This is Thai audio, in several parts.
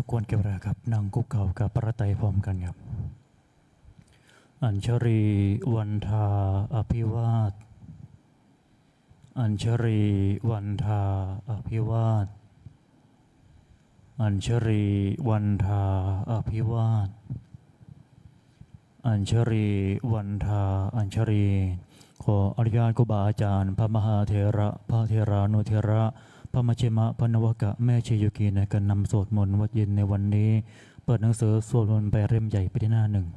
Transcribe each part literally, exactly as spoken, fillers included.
ควรเก็บระครับนั่งคุกเข่ากับพระไตรพร้อมกันครับอัญชรีวันทาอภิวาทอัญชรีวันทาอภิวาทอัญชรีวันทาอภิวาทอัญชรีวันทาอัญชรีขออนุญาตครูบาอาจารย์พระมหาเถระพระเถรานุเถระพระมชิมะพระนวกะแม่ชียุกีในการนำสวดมนต์วัดเย็นในวันนี้เปิดหนังสือสวดมนต์ไปเล่มใหญ่ไปที่หน้าหนึ่ง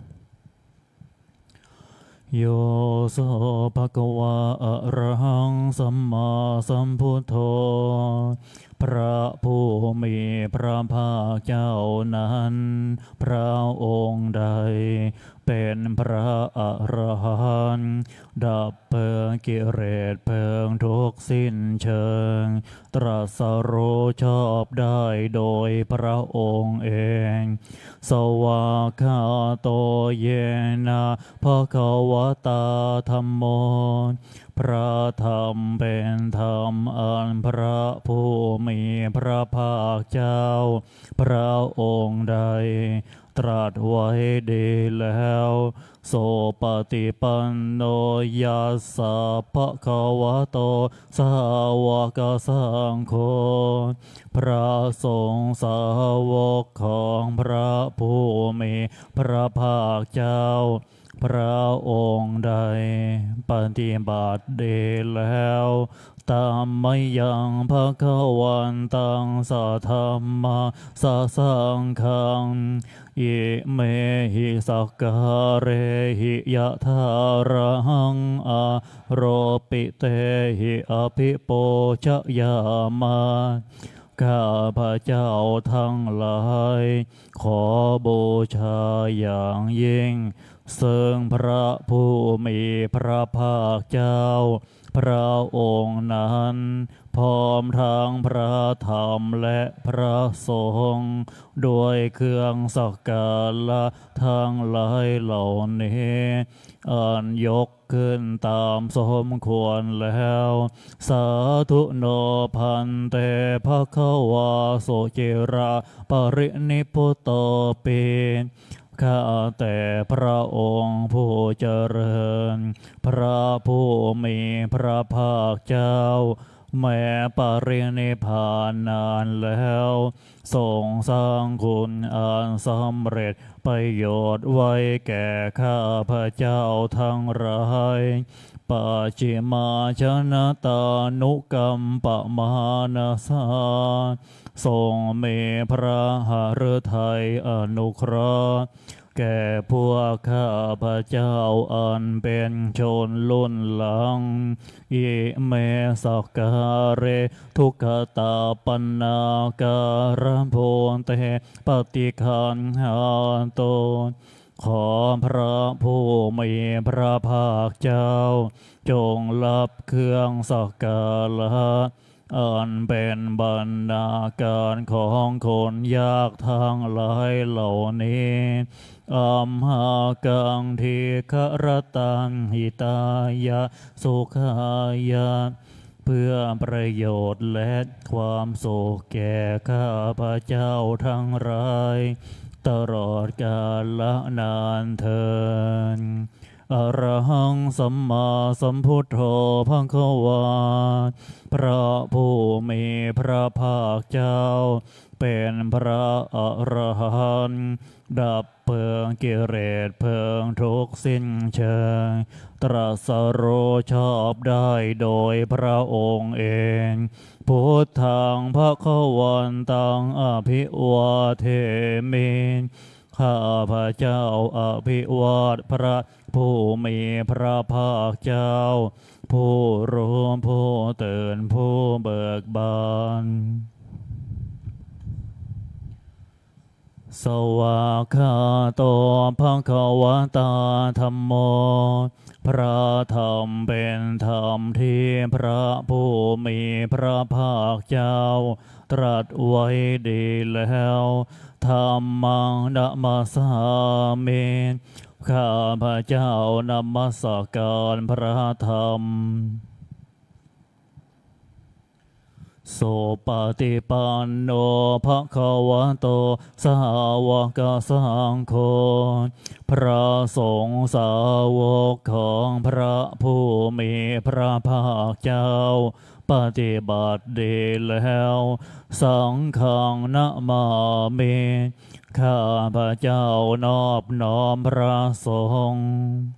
โยโสภะคะวะอะระหังสัมมาสัมพุทโธพระผู้มีพระภาคเจ้านั้นพระองค์ใดเป็นพระอรหันต์ดับเพลิงกิเลสเพลิงทุกสิ้นเชิงตรัสรู้ชอบได้โดยพระองค์เองสวากขาโตเยนะภะคะวะตาธัมโมพระธรรมเป็นธรรมอันพระผู้มีพระภาคเจ้าพระองค์ใดตรัสไว้ดีแล้วโสปฏิปันโนยัสสะภะคะวะโตสาวกสังโฆพระสงฆ์สาวกของพระผู้มีพระภาคเจ้าพระองค์ใดปฏิบัติดีแล้วตามไม่ยังภะคะวันตังสัทธัมมาสัสสังฆังอิเมหิสักการเรหิยะทารังอะโรปิเตหิอภิโปชยามาข้าพระเจ้าทั้งหลายขอบูชาอย่างยิ่งซึ่งพระผู้มีพระภาคเจ้าพระองค์นั้นพร้อมทั้งพระธรรมและพระสงฆ์ด้วยเครื่องสักการะทั้งหลายเหล่านี้อันยกขึ้นตามสมควรแล้วสาธุโนพันเตภะคะวะโสจิราปรินิพพุตโตปิข้าแต่พระองค์ผู้เจริญพระผู้มีพระภาคเจ้าแม้ปรินิพพานนานแล้วทรงสร้างคุณอันสำเร็จประโยชน์ไว้แก่ข้าพระเจ้าทั้งหลายปัจฉิมาชนะตานุกรรมปมานาสาทรงมีพระหฤทัยอนุเคราะห์แก่พวกข้าพระเจ้าอันเป็นชนลุ่นหลังอิเมสักการเรทุกขตาปันนาการะโพเตปฏิคันหาโตขอพระผู้มีพระภาคเจ้าจงรับเครื่องสักการะอันเป็นบรรณาการของคนยากทั้งหลายเหล่านี้อัมหากังทีฆรตังหิตายะสุขายะเพื่อประโยชน์และความสุขแก่ข้าพระเจ้าทั้งหลายตลอดกาลนานเทินอรหังสัมมาสัมพุทโธภควาพระผู้มีพระภาคเจ้าเป็นพระอรหันต์ดับเพลิงกิเลสเพลิงทุกสิ้นเชิงตรัสรู้ชอบได้โดยพระองค์เองพุทธังภคะวันตังอภิวาเทมิข้าพระเจ้าอภิวาทพระผู้มีพระภาคเจ้าผู้รู้ผู้ตื่นผู้เบิกบานสวากขาโตภควตาธัมโมพระธรรมเป็นธรรมที่พระผู้มีพระภาคเจ้าตรัสไว้ดีแล้วธัมมังนะมัสสามิข้าพระเจ้านมัสการพระธรรมสุปฏิปันโนภะคะวะโตสาวกสังโฆพระสงฆ์สาวกของพระผู้มีพระภาคเจ้าปฏิบัติดีแล้วสังฆังนะมามิข้าพระเจ้านอบน้อมพระสงฆ์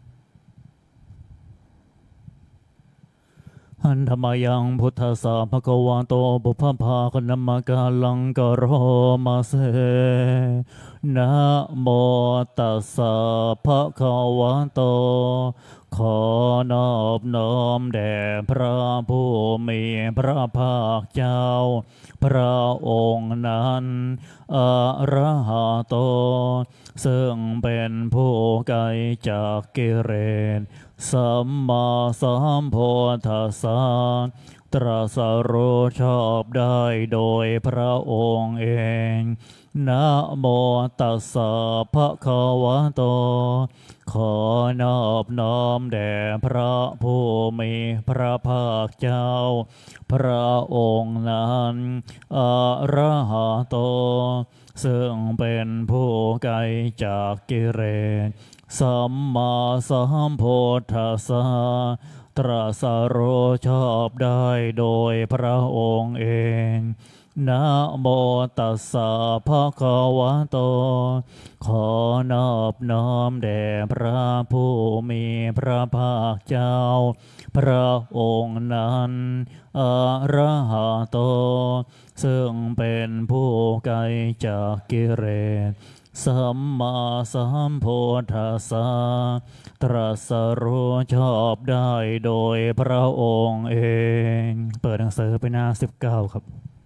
อันธรรมยังพุทธสสะภะคะวะโตบุพพาคณมกาลังกโรมาเสนะโมตัสสะภะคะวะโตขอนอบน้อมแด่พระผู้มีพระภาคเจ้าพระองค์นั้นอะระหะโตซึ่งเป็นผู้ไกลจากกิเลสสัมมาสัมพุทธัสสะตรัสรู้ชอบได้โดยพระองค์เองนะโมตัสสะภะคะวะโตขอนอบน้อมแด่พระผู้มีพระภาคเจ้าพระองค์นั้นอะระหะโตซึ่งเป็นผู้ไกลจากกิเลสสัมมาสัมพุทธัสสะตรัสรู้ชอบได้โดยพระองค์เองนะโมตัสสะภะคะวะโตขอนอบน้อมแด่พระผู้มีพระภาคเจ้าพระองค์นั้นอะระหะโตซึ่งเป็นผู้ไกลจากกิเลสสัมมาสัมพุทธัสสะตรัสรู้ชอบได้โดยพระองค์เองเปิดหนังสือไปหน้าสิบเก้าครับ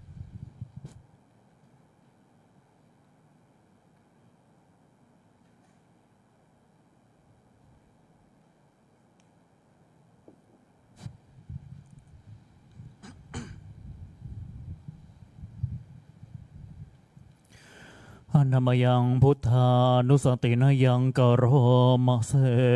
อันธรรมยังพุทธานุสตินะยังกโรมะเส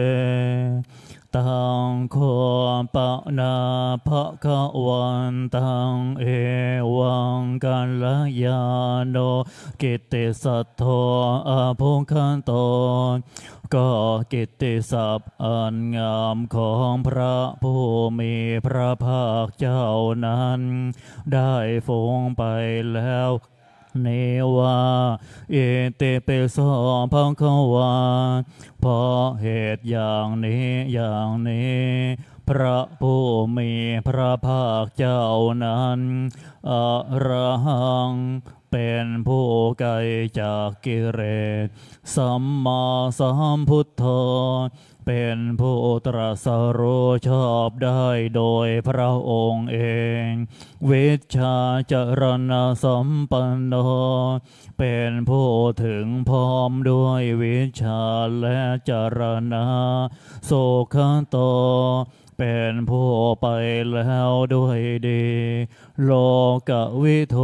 ตังโคปะนาภะคะวันตังเอวังกัลยาโนกิตติสัทโธอะภุคันโตก็กิตติศัพท์อันงามของพระผู้มีพระภาคเจ้านั้นได้ฟุ้งไปแล้วเนวาเอเตเปโสภะคะวาเพราะเหตุอย่างนี้อย่างนี้พระผู้มีพระภาคเจ้านั้นอะระหังเป็นผู้ไกลจากกิเลสสัมมาสัมพุทโธเป็นผู้ตรัสรู้ชอบได้โดยพระองค์เองวิชชาจรณะสัมปันโนเป็นผู้ถึงพร้อมด้วยวิชาและจรณะโสขโตเป็นผู้ไปแล้วด้วยดีโลกวิโท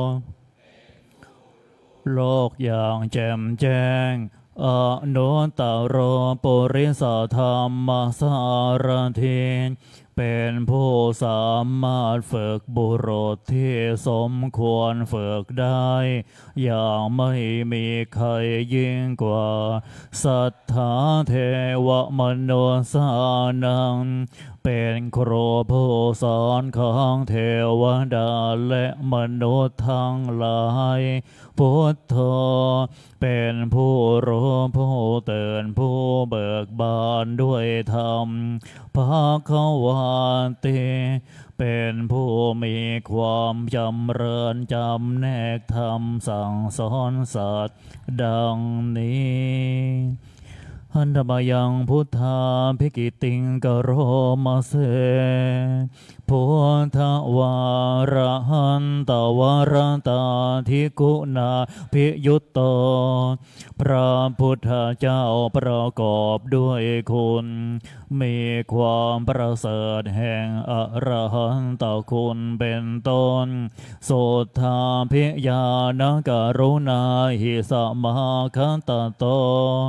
โลกอย่างแจ่มแจ้งอนุตตรปุริสธรรมสารถิเป็นผู้สามารถฝึกบุรุษที่สมควรฝึกได้อย่างไม่มีใครยิ่งกว่าสัทธาเทวมนุสานังเป็นครูผู้สอนของเทวดาและมนุษย์ทั้งหลายพุทโธเป็นผู้รู้ผู้ตื่นผู้เบิกบานด้วยธรรมภควาติเป็นผู้มีความจำเริญจำแนกธรรมสั่งสอนสัตว์ดังนี้อันธรรมยังพุทธาภิกิติงกโรมาเสพุทธวาระหันตวารตาธิกุณาภิยุตโตพระพุทธเจ้าประกอบด้วยคุณมีความประเสริฐแห่งอรหันตคุณเป็นต้นสุทธาภิญาณกรุณาหิสมาคันตโตพ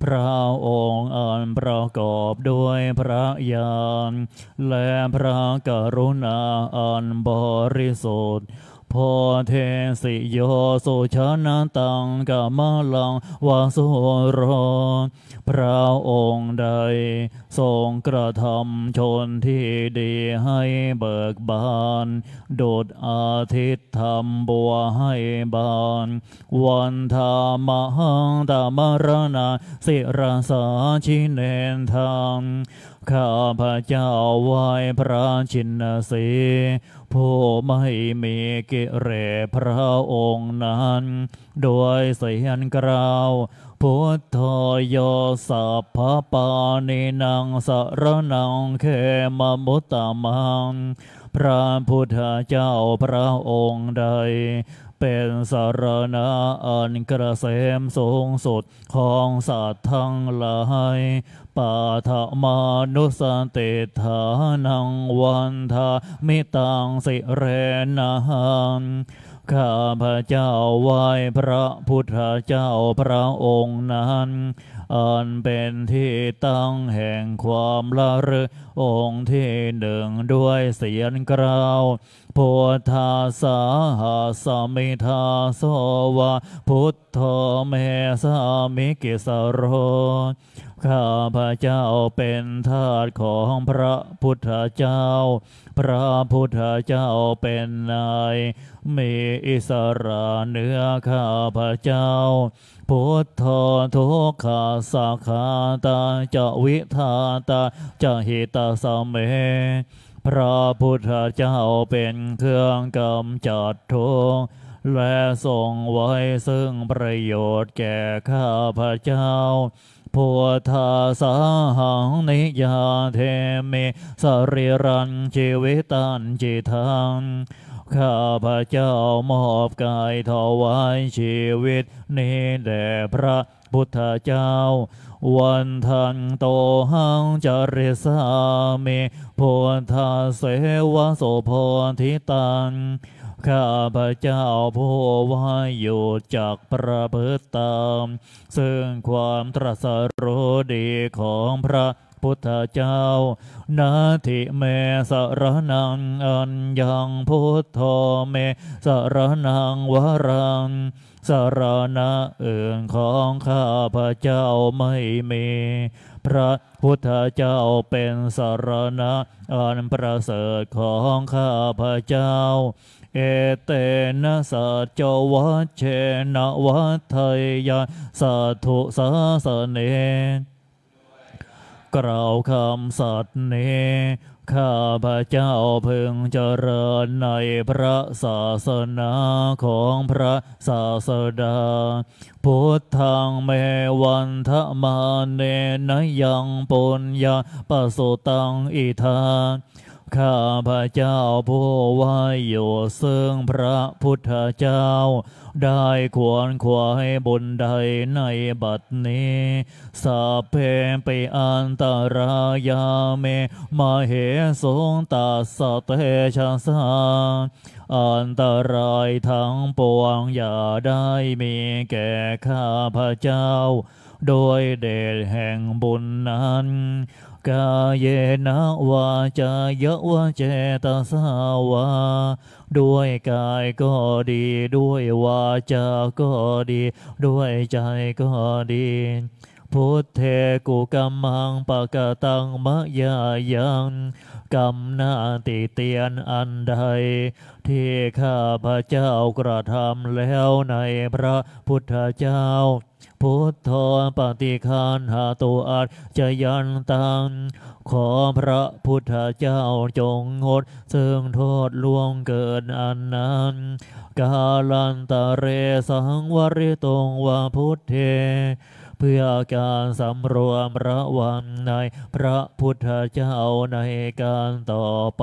พระองค์อันประกอบด้วยพระญาณและพระกรุณาอันบริสุทธิ์โพเทสิโยสุชนะตังกามลังวาสุโรพระองค์ใดทรงกระทำชนที่ดีให้เบิกบานดุจอาทิตย์ทำบัวให้บานวันธามหังตามรณาสิรสาชิเนนทางข้าพระเจ้าไหว้พระชินสีผู้ไม่มีกิเลสพระองค์นั้นโดยเสียงกล่าวพุทโธโยสัพพปานินังสรณังเขมมุตตมังพระพุทธเจ้าพระองค์ใดเป็นสารณะอันกระเสมสูงสุดของสัตว์ทั้งหลายปาฐมานุสติฐานังวันทามิตังสิเรนะหังข้าพระเจ้าไหว้พระพุทธเจ้าพระองค์นั้นอันเป็นที่ตั้งแห่งความละลึกองค์ที่หนึ่งด้วยเสียงกล่าวพุทธาสาหาสมิทาโสวะพุทโธเมสามิกิสโรข้าพระเจ้าเป็นทาสของพระพุทธเจ้าพระพุทธเจ้าเป็นนายมีอิสระเหนือข้าพระเจ้าพุทโธทุกขาสักขาตาจะวิทาตาจะหิตาสเมพระพุทธเจ้าเป็นเครื่องกำจัดทุกข์และทรงไว้ซึ่งประโยชน์แก่ข้าพระเจ้าพุทธาสาหังนิยาเทมิสริรันชีวิตันจิตังข้าพระเจ้ามอบกายถวายชีวิตนี้แด่พระพุทธเจ้าวันทันโตหังจริสามิพุทธาเสวะโสโพธิตังข้าพระเจ้าผู้ว่าอยู่จากประพฤติตามซึ่งความตรัสรู้ดีของพระพุทธเจ้านาทิเมสรนังอัญญังพุทโธเมสรนังวรังสารณะอื่นของข้าพระเจ้าไม่มีพระพุทธเจ้าเป็นสารณะอันประเสริฐของข้าพระเจ้าเอเตนะสัจจวัชเชนะวัฏไทยาสัทธุสาสเนกล่าวคำสัตย์นี้ข้าพระเจ้าพึงเจริญในพระศาสนาของพระศาสดาพุทธังเมวันทะมาเนนยังปุญญาปสุตังอิทาข้าพระเจ้าผู้ว่าอยู่ซึ่งพระพุทธเจ้าได้ควรขวายบุญใดในบัดนี้สัพเพปิอันตรายาเมมาเหสงตัสสะเตชะสาอันตรายทั้งปวงอย่าได้มีแก่ข้าพระเจ้าโดยเดชแห่งบุญนั้นกายเยนะวาจายวะเจตสาวาด้วยกายก็ดีด้วยวาจาก็ดีด้วยใจก็ดีพุทเทกุกัมมังปะกะตังมะยายังกรรมนาติเตียนอันใดที่ข้าพระเจ้ากระทำแล้วในพระพุทธเจ้าพุทโธปฏิคันหาตุอัจจยันตังขอพระพุทธเจ้าจงงดซึ่งโทษล่วงเกินอันนั้นกาลันตะเรสังวริตงวาพุทเทเพื่อการสำรวมระวังในพระพุทธเจ้าในการต่อไป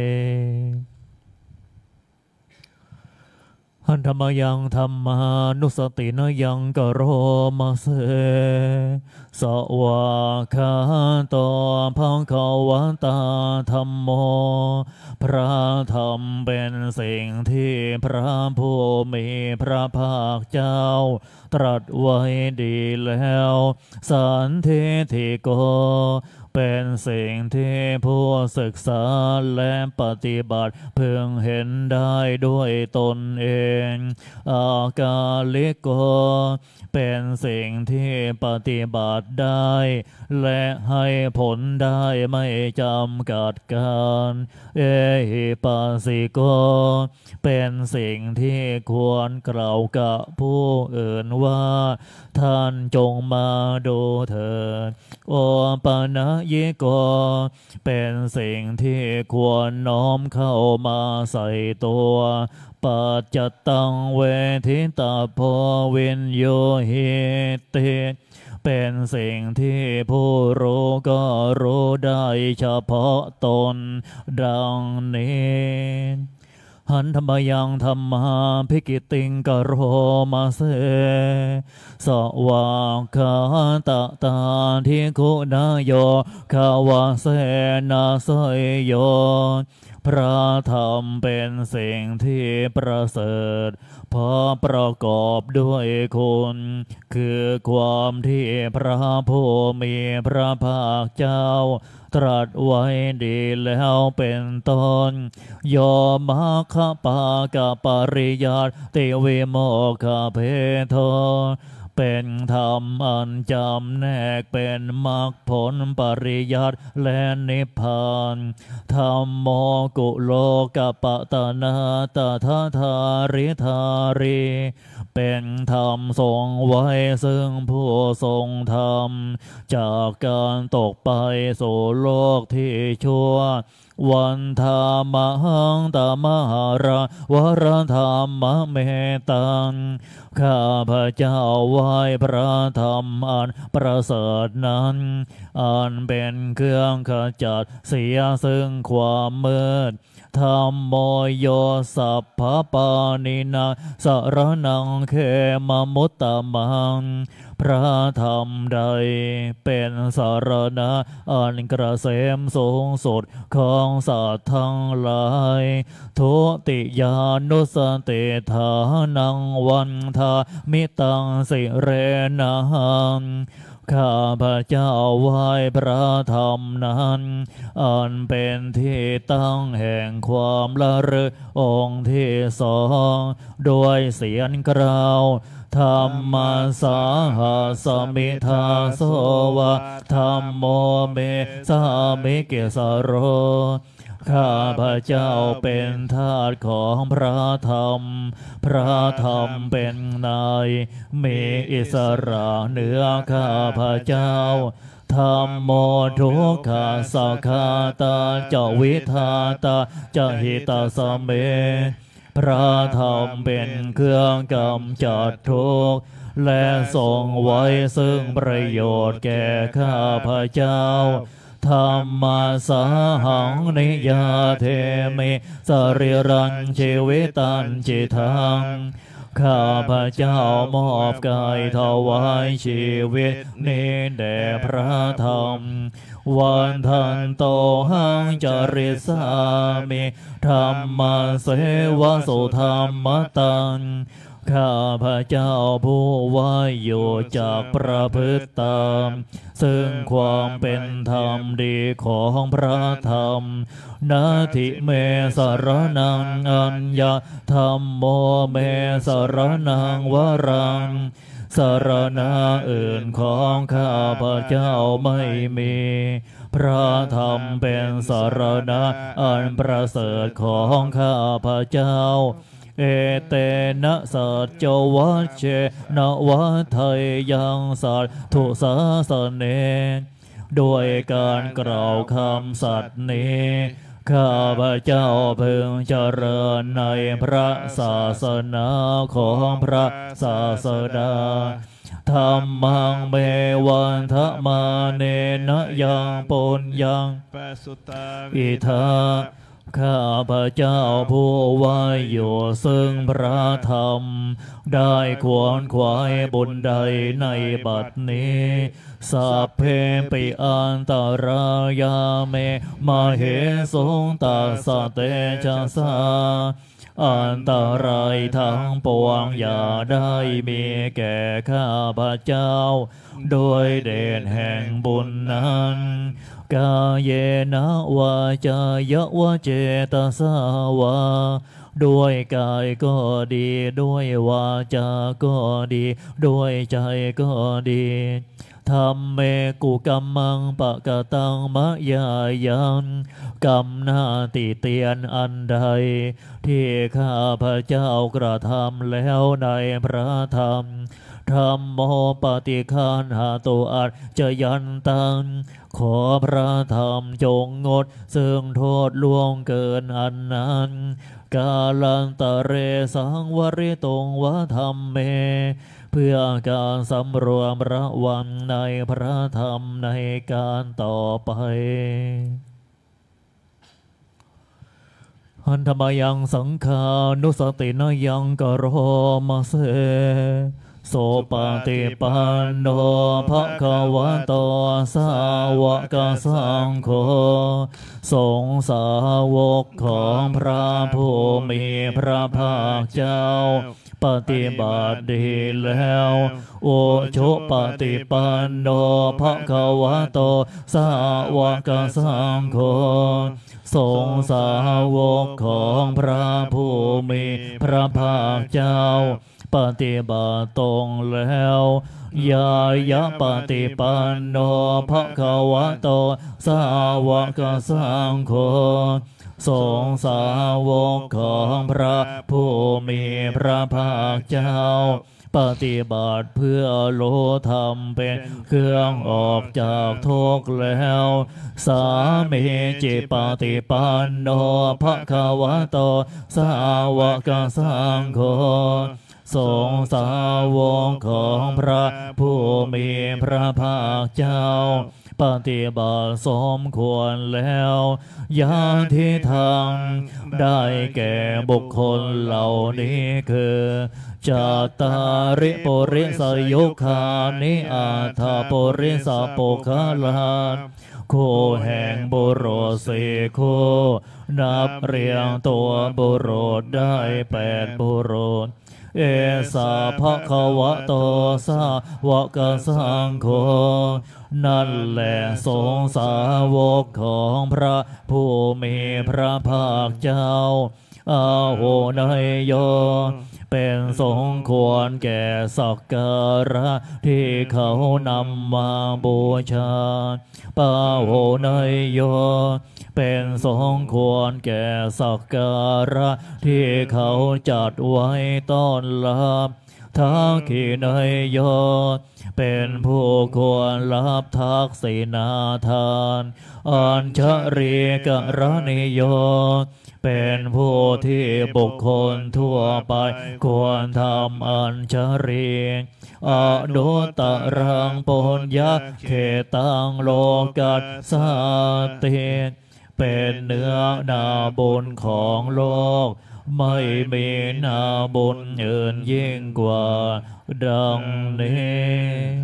หันธรรมยังธรรมานุสตินยังกโรมาเสสวาคาโตภังขวัตตาธัมโมพระธรรมเป็นสิ่งที่พระผู้มีพระภาคเจ้าตรัสไว้ดีแล้วสันทิฏฐิโกเป็นสิ่งที่ผู้ศึกษาและปฏิบัติพึงเห็นได้ด้วยตนเองอากาลิโกเป็นสิ่งที่ปฏิบัติได้และให้ผลได้ไม่จำกัดการเอหิปัสสิโกเป็นสิ่งที่ควรกล่าวกับผู้อื่นว่าท่านจงมาดูเถิดโอปนัญญิโกเป็นสิ่งที่ควรน้อมเข้ามาใส่ตัวปัจจตังเวทิตาโพวินโยหิติเป็นสิ่งที่ผู้รู้ก็รู้ได้เฉพาะตนดังนี้หันธรรมยังธรรมาภิกิติงกโรมาเสสวากาตะตาทิคุณาโยขาวาเสนาเสยโยพระธรรมเป็นสิ่งที่ประเสริฐเพราะประกอบด้วยคุณคือความที่พระผู้มีพระภาคเจ้าตรัสไว้ดีแล้วเป็นต้นโยมัคคปากปริยัติวิโมกขเพโทเป็นธรรมอันจำแนกเป็นมรรคผลปริยัติและนิพพานธรรมโมกุโลกปตนาตถาธาริธารีเป็นธรรมทรงไว้ซึ่งผู้ทรงธรรมจากการตกไปสู่โลกที่ชั่ววันธรรมหังตมหาราวรธรรมเมตังข้าพเจ้าไหว้พระธรรมอันประเสริฐนั้นอันเป็นเครื่องขจัดเสียซึ่งความมืดธรรมโมโยสัพพปานินาสรนังเขมมุตตมังพระธรรมใดเป็นสารณะอันกระเสมสูงสุดของสัตว์ทั้งหลายทุติยานุสติฐานังวันทามิตังสิเรนังข้าพเจ้าไหว้พระธรรมนั้นอันเป็นที่ตั้งแห่งความละลึกองค์ที่สองด้วยเสียงกล่าวธรรมสาหาสมิทาโสวะธรรมโมเมสามิเกสโรข้าพเจ้าเป็นทาสของพระธรรมพระธรรมเป็นนายมีอิสระเหนือข้าพเจ้าธรรมโมทุกขาสักขาตาเจวิทาตาเจหิตาสเมพระธรรมเป็นเครื่องกำจัดทุกข์และทรงไว้ซึ่งประโยชน์แก่ข้าพเจ้าธรรมสาหังนิยาเทมิสริรังชีวิตันจิตังข้าพเจ้ามอบกายถวายชีวิตนี้แด่พระธรรมวันทันโตหังจริสามิธรรมเสวะสุธรรมตังข้าพเจ้าผู้ว่าอยู่จากประพฤติตามซึ่งความเป็นธรรมดีของพระธรรมนาทิเมสรนังอัญญาธรรมโมเมสรนังวรังสรณะอื่นของข้าพเจ้าไม่มีพระธรรมเป็นสรณะอันประเสริฐของข้าพเจ้าเอเตนะสัจจวัชเชนะวัฏไทยังสัตถุสาสเนด้วยการกล่าวคำสัตย์นี้ข้าพเจ้าพึงเจริญในพระศาสนาของพระศาสดาธรรมังเมวันทะมาเนนะยังปุญญังอิทาข้าพเจ้าผู้ไหวอยู่ซึ่งพระธรรมได้ขวนขวายบุญใดในบัดนี้สัพเพปิอันตรายาเมมาเหสงตัสสะเตชะสาอันตรายทั้งปวงอย่าได้มีแก่ข้าพเจ้าโดยเดชแห่งบุญนั้นกายเยนะวาจายวะเจตสาวาด้วยกายก็ดีด้วยวาจาก็ดีด้วยใจก็ดีธรรมเมกุกัมมังปะกะตังมะยายังกรรมหน้าติเตียนอันใดที่ข้าพเจ้ากระทำแล้วในพระธรรมธรรมโมปฏิคันหาตุอัจจยันตังขอพระธรรมจงงดซึ่งโทษล่วงเกินอันนั้นกาลันตะเรสังวริตงวะธรรมเมเพื่อการสำรวมระวังในพระธรรมในการต่อไปหันธรรมยังสังฆานุสตินยังกโรมาเสโสปฏิปันโนภะคะวะโตสาวกสังโฆสงฆ์สาวกของพระผู้มีพระภาคเจ้าปฏิบัติดีแล้วโอชุปฏิปันโนภะคะวะโตสาวกสังโฆสงฆ์สาวกของพระผู้มีพระภาคเจ้าปฏิบัติตรงแล้วยายะปฏิปันโนภะคะวะโตสาวกสังโฆสงฆ์สาวกของพระผู้มีพระภาคเจ้าปฏิบัติเพื่อโลธรรมเป็นเครื่องออกจากทุกข์แล้วสามีจิปฏิปันโนภะคะวะโตสาวกสังโฆสงฆ์สาวกของพระผู้มีพระภาคเจ้าปฏิบัติสมควรแล้วอย่างที่ทางได้แก่บุคคลเหล่านี้คือจัตตาริปุริสยุคานิอาทาปุริสปุคลาคู่แห่งบุรุษสี่คู่นับเรียงตัวบุรุษได้แปดบุรุษเอสาภะคะวะโตสาวกสังโฆนั่นแหละสงฆ์สาวกของพระผู้มีพระภาคเจ้าอาโหนยโยเป็นสงควรแก่สักการะที่เขานำมาบูชาปาโหนยโยเป็นสงควรแก่สักการะที่เขาจัดไว้ต้อนรับทักขินยโยเป็นผู้ควรรับทักษิณาทานอัญชรีกรณิโยเป็นผู้ที่บุคคลทั่วไปควรทำอัญชรีอนุตตรังปุญญเขตังโลกัสสติเป็นเนื้อนาบุญของโลกไม่มีนาบุญอื่นยิ่งกว่าดังนี้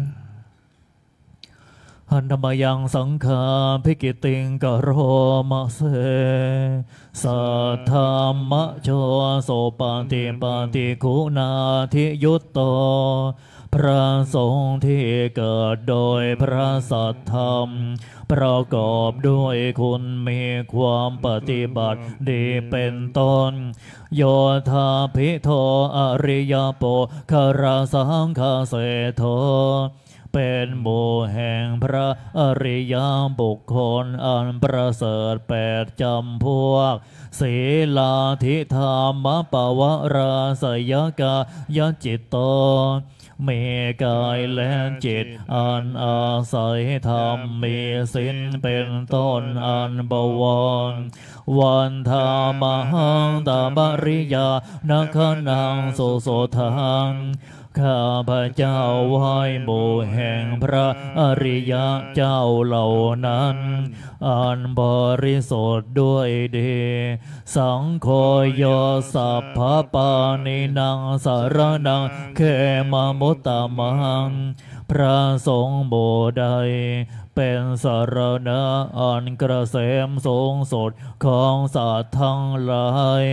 หันธรรมยังสังฆาภิกิติงกโรมะเสสัทธามะโชโสปฏิปฏิคุณาทิยุตโตพระสงฆ์ที่เกิดโดยพระสัทธรรมประกอบด้วยคุณมีความปฏิบัติดีเป็นต้นโยธาภิโทอริยโปคาราสังฆเสโทเป็นหมู่แห่งพระอริยบุคคลอันประเสริฐแปดจำพวกศีลาธิธรรมปวราสยกายจิตโตมีกายและจิตอันอาศัยธรรมมีศีลเป็นต้นอันบวรวันธามหังตาบริยานักนังโสโสทังข้าพเจ้าไหว้หมู่แห่งพระอริยเจ้าเหล่านั้นอันบริสุทธิ์ด้วยดีสังโฆโยสัพพปานินังสารนังเขมามุตตมังพระสงฆ์หมู่ใดเป็นสารณะอันเกษมสูงสุดของสัตว์ทั้งหลาย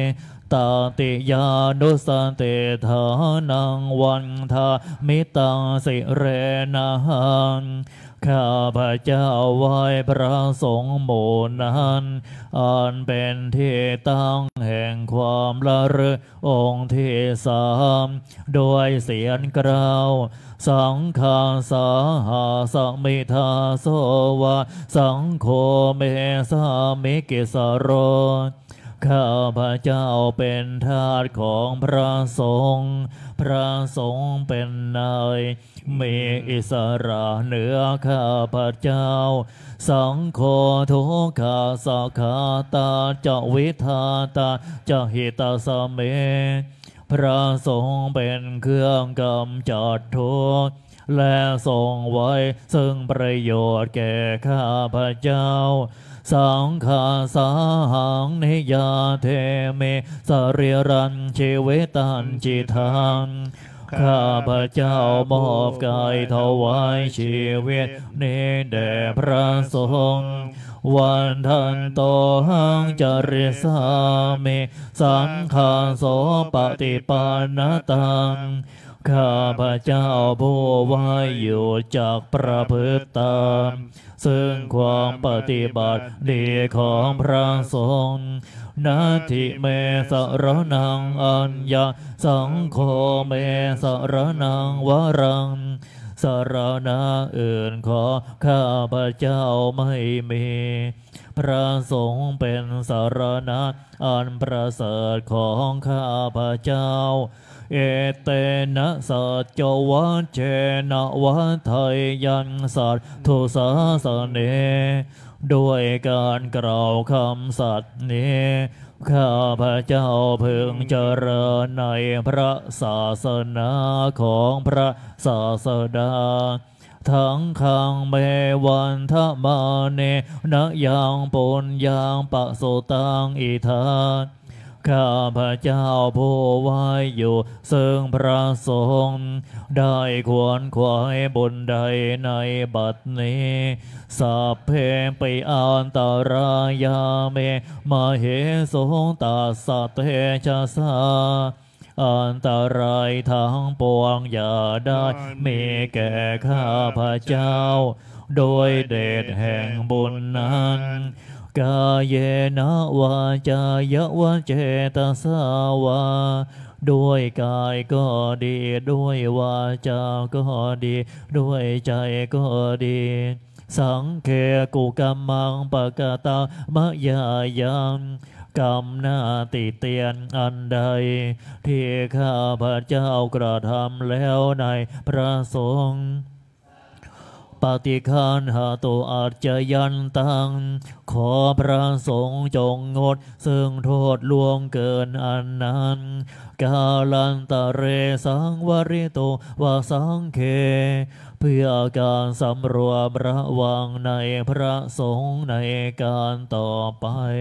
ตาติยานุสติฐานังวันทามิตังสิเรนะหังข้าพเจ้าไหว้พระสงฆ์หมู่นั้นอันเป็นที่ตั้งแห่งความละลึกองค์ที่สามโดยเสียงกล่าวสังฆาสาหาสมิทาโสวะสังโฆเมสามิกิสโรข้าพเจ้าเป็นทาสของพระสงฆ์พระสงฆ์เป็นนายมีอิสระเหนือข้าพเจ้าสังโฆทุกขาสักขาตาจะวิทาตาจะหิตาสเมพระสงฆ์เป็นเครื่องกำจัดทุกข์และทรงไว้ซึ่งประโยชน์แก่ข้าพเจ้าสังฆาสาหังนิยาเทเมสริรันชีวิตันจิตังข้าพเจ้ามอบกายถวายชีวิตนี้แด่พระสงฆ์วันทันโตหังจริสามิสังฆาโสปฏิปันนตังข้าพเจ้าผู้ไว้อยู่จากประพฤติตามซึ่งความปฏิบัติดีของพระสงฆ์นาทิเมสรนังอัญญสังโฆเมสรนังวรังสรณะอื่นขอข้าพเจ้าไม่มีพระสงฆ์เป็นสรณะอันประเสริฐของข้าพเจ้าเอเตนะสัจจวัชเชนะวัฏไทยันสัตถุสาสเนด้วยการกล่าวคำสัตย์นี้ข้าพเจ้าพึงเจริญในพระศาสนาของพระศาสดาทั้งขังเมวันทมาเนนะยังปุญญังปะโสตังอิทาข้าพเจ้าผู้ไว้อยู่ซึ่งพระสงฆ์ได้ควรขวายบุญใดในบัดนี้สัพเพปิอันตรายาเมมาเหสงตาสะเตชะสาอันตรายทั้งปวงอย่าได้มีแก่ข้าพเจ้าโดยเดชแห่งบุญนั้นกายเยนะวาจายวะเจตสาวาด้วยกายก็ดีด้วยวาจาก็ดีด้วยใจก็ดีสังเคกุกัมมังปะกตามะยายังกรรมหน้าติเตียนอันใดที่ข้าพเจ้ากระทำแล้วในพระสงฆ์ปฏิคันหาตุอาจจะยันตังขอพระสงฆ์จงงดซึ่งโทษล่วงเกินอันนั้นกาลันตะเรสังวริโตวาสังเคเพื่อการสำรวมระวังในพระสงฆ์ในการต่อไป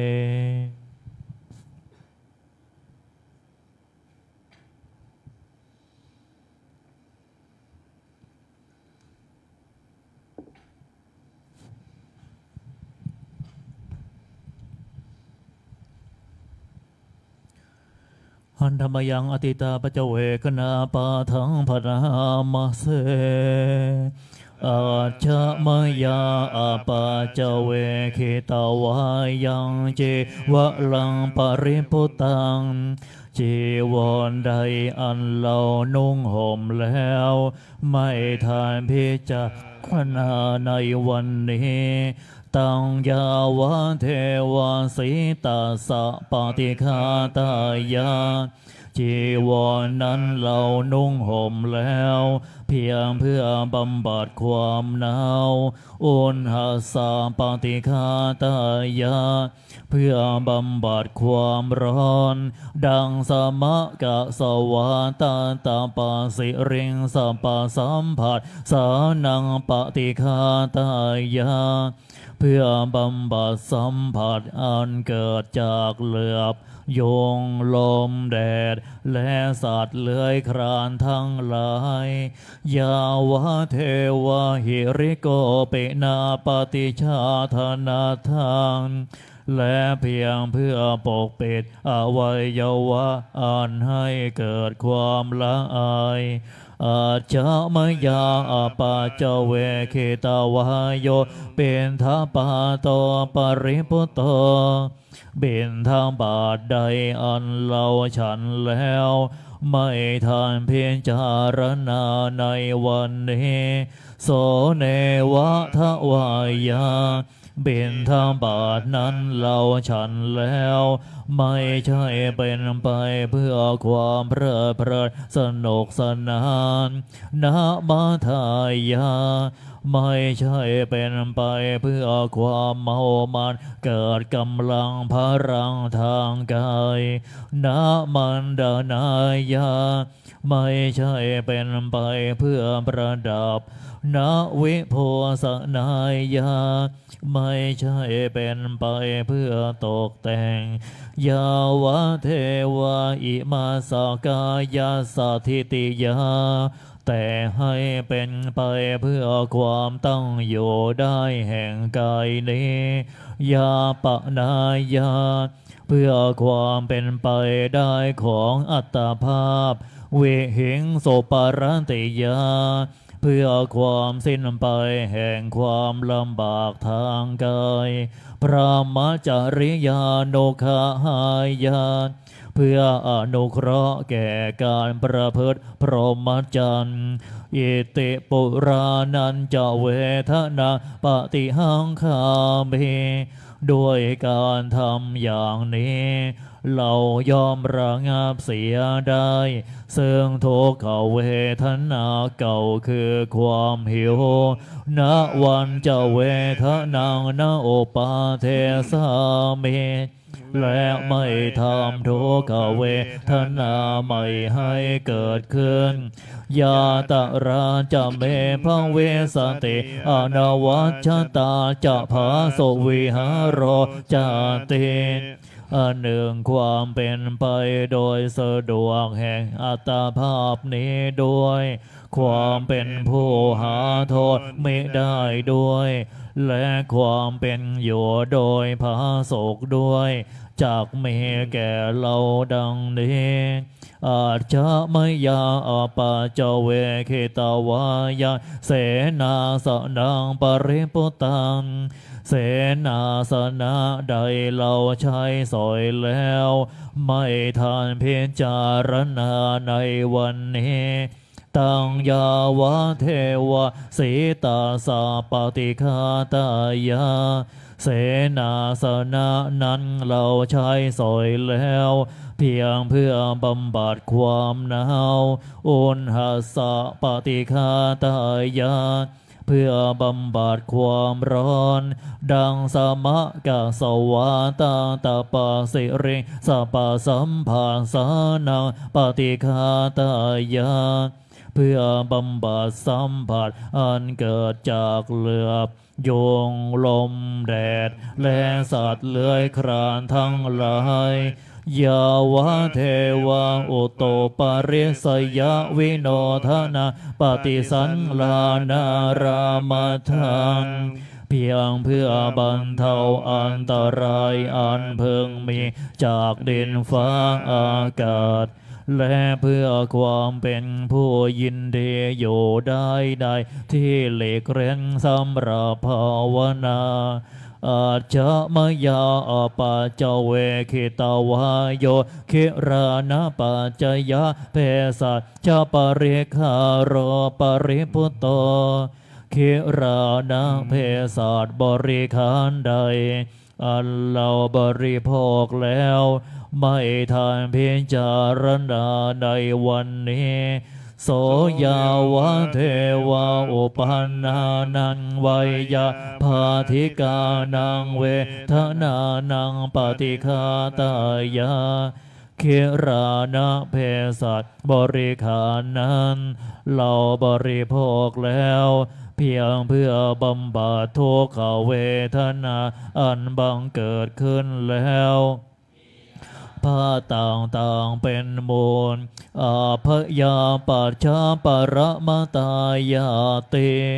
หันธรรมยังอติตาปเจเวกนาปาทังพนามาเสอาชะมยาอาปาเจเวคิตาวายังเจวะลังปริปุตังจีวรใดอันเรานุ่งห่มแล้วไม่ทานพิจารณาในวันนี้ตังยาวะเทวาสีตาสะปฏิฆาตายาจีวรนั้นเรานุ่งห่มแล้วเพียงเพื่อบำบัดความหนาวอุณหสาปฏิฆาตายาเพื่อบำบัดความร้อนดังสมะกะสวาตาตาปาสิริงสัปะสัมผัสสานังปฏิฆาตายาเพื่อบำบัดสัมผัสอันเกิดจากเหลือบยุงลมแดดและสัตว์เลื้อยคลานทั้งหลายยาวะเทวะหิริโกเปนาปฏิชาธนาทางและเพียงเพื่อปกปิดอวัยวะอันให้เกิดความละอายอาจจะมยาอาปาเจเวคิตาวายโยเป็นทาปาโตปริปุตโตเป็นทางบาทใดอันเราฉันแล้วไม่ทานเพียงจารณาในวันนี้โสเนวะทวายาเป็นทางบาทนั้นเราฉันแล้วไม่ใช่เป็นไปเพื่อความเพลิดเพลินสนุกสนานนะมาทายาไม่ใช่เป็นไปเพื่อความเมามันเกิดกำลังพลังทางกายนะมันดานายาไม่ใช่เป็นไปเพื่อประดับนะวิโพสนายาไม่ใช่เป็นไปเพื่อตกแต่งยาวะเทวาอิมาสกายาสถิติยาแต่ให้เป็นไปเพื่อความตั้งอยู่ได้แห่งกายนี้ยาปะนายาเพื่อความเป็นไปได้ของอัตภาพเวหิงโสปารันติยาเพื่อความสิ้นไปแห่งความลำบากทางกายพระมจริยาโนคาหายาเพื่ออนุเคราะห์แก่การประพฤติพรหมจรรย์อิติปุรานันจะเวทนาปฏิหังคามิด้วยการทำอย่างนี้เรายอมระงับเสียได้ซึ่งทุกขเวทนาเก่าคือความหิวณวันจะเวทนาณโอปาเทสามิและไม่ทำทุกขเวทนาไม่ให้เกิดขึ้นยาตราจะเมพเวสติอนวัชตาจะภาโสวิหารจติอันหนึ่งความเป็นไปโดยสะดวกแห่งอัตภาพนี้ด้วยความเป็นผู้หาโทษไม่ได้ด้วยและความเป็นอยู่โดยพาโศกด้วยจากเมแก่เราดังนี้อาจจะไม่ยาอาปาเจเวคิตาวายาเสนาสนังปริปุตังเสนาสนะใดเราใช้สอยแล้วไม่ทานเพียงจารณาในวันนี้ตังยาวะเทวะสีตาสาปฏิฆาตายาเสนาสนะนั้นเราใช้สอยแล้วเพียงเพื่อบำบัดความหนาวอุณหสะปฏิฆาตายาเพื่อบำบัดความร้อนดังสมะกะสวาตาตาปะสิริสปะสัมภาสานังปฏิฆาตายาเพื่อบำบัดสัมผัสอันเกิดจากเหลือบยุงลมแดดและสัตว์เลื้อยคลานทั้งหลายยาวะเทวะอุตโตปาริสยวิโนทนาปฏิสันลานารามาทังเพียงเพื่อบรรเทาอันตรายอันเพิ่งมีจากดินฟ้าอากาศและเพื่อความเป็นผู้ยินดีอยู่ได้ได้ที่หลีกเร้นสำหรับภาวนาอาจจะมยาอาปาเจเวคิตาวายโยคิรานะปัจจยะเภสัชจะปริคารโรปริพุตโตคิรานะเภสัชบริขารใดอันเราบริโภคแล้วไม่ทานเพียงจารณาในวันนี้โสยาวะเทวาอุปันนานังไวยาภาธิกานังเวทนานังปฏิฆาตายาคิรานะเภสัชบริขารนั้นเราบริโภคแล้วเพียงเพื่อบำบัดทุกขเวทนาอันบังเกิดขึ้นแล้วผ้าต่างๆเป็นมูลอาภยาปัจฉาปรมตายาติ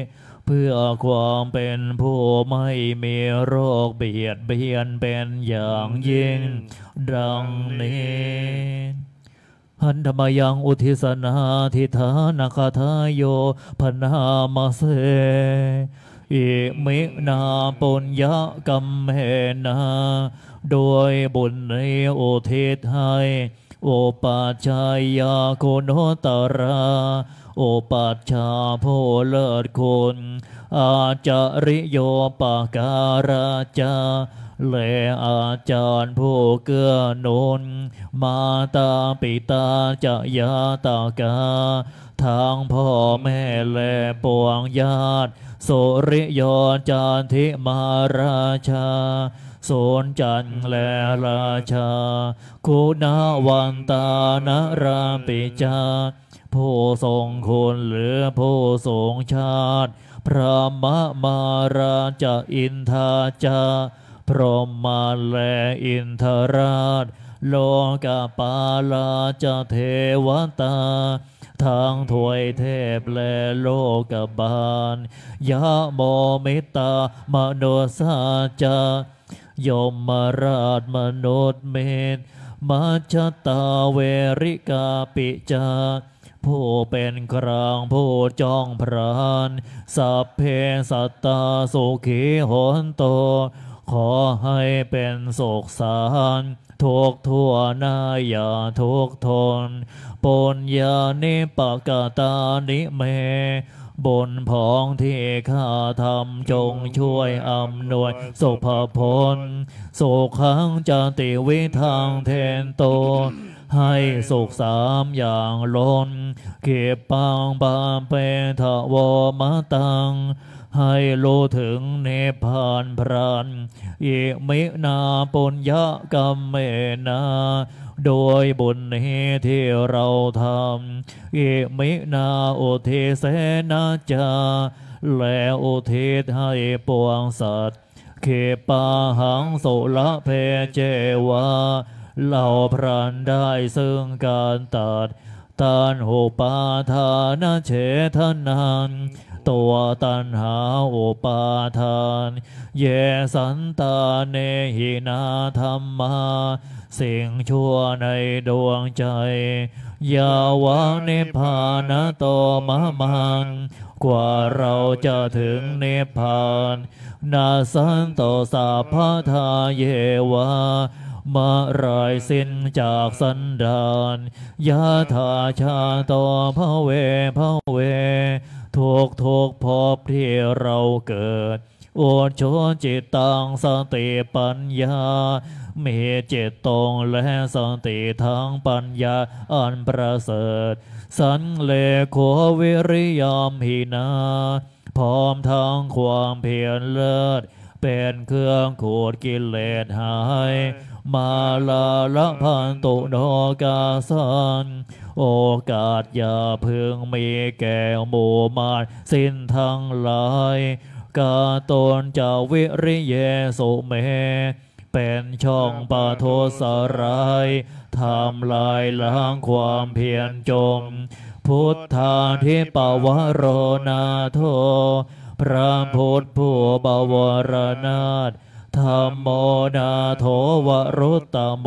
เพื่อความเป็นผู้ไม่มีโรคเบียดเบียนเป็นอย่างยิ่งดังนี้หันธรรมยังอุทิศนาทิธานาคาทายโยพนามาเสอิมินาปุญญกรรมเมนาโดยบุญในอุทิศให้โอปัจจายาโคโนตราโอปัจจาผู้เลิศคุณอาจาริโยปการาจาและอาจารย์ผู้เกื้อหนุนมาตาปิตาจะยาตากาทางพ่อแม่และปวงญาติสุริโยจันทิมาราชาโสนจันทร์และราชาคุณาวันตานราปิจาผู้ทรงคุณหรือผู้ทรงชาติพระมมาราชอินทาจาพรหมาและอินทราชโลกาปาลาจเทวตาทางถวยเทพและโลกบาลยะโมมิตามโนสาจายมราชมนุษย์เมธมัจจตาเวริกาปิจาผู้เป็นกลางผู้จ้องพรานสัพเพสัตตาสุขีโหนโตขอให้เป็นโศกสารทุกทั่วหน้าอย่าทุกทนปุญญานิปกตานิเมบนผองที่ข้าทำจงช่วยอำนวยสุภพลสุขังจติวิทังเทนโตให้สุขสามอย่างล้นเก็บปังบามเปทวมตังให้รู้ถึงเนพานพรันอิมินาปุญญกรรมเมนาโดยบุญนี้ที่เราทำอิมินาอุทิเสนาจาและอุทิศให้ปวงสัตว์เขปาหังสุละเพเจวาเหล่าพรานได้ซึ่งการตัดตานหุปาทานเฉทนานตัวตัณหาอุปาทานเยสันตาเนหินาธรรมาสิ่งชั่วในดวงใจยาวานิพานโตมะมันกว่าเราจะถึงนิพพานนาสันโตสัพพทาเยวามารายสิ้นจากสันดานยะถาชาโตภเวภเวทุกทุกภพที่เราเกิดโอโชจิตตังสติปัญญามีจิตตรงและสติทั้งปัญญาอันประเสริฐสันเลโควิริยมหินาพร้อมทั้งความเพียรเลิศเป็นเครื่องขูดกิเลสหายมาลาละพันตุโนกาสันโอกาสอย่าพึงมีแก่หมู่มารสิ้นทั้งหลายกาตนจะวิริเยสุเมเป็นช่องปะโทสรายทำลายล้างความเพียรจมพุทธาธิปวโรนาโทพระพุทธผู้บวรนาถธรรมโมนาโถวรุตตโม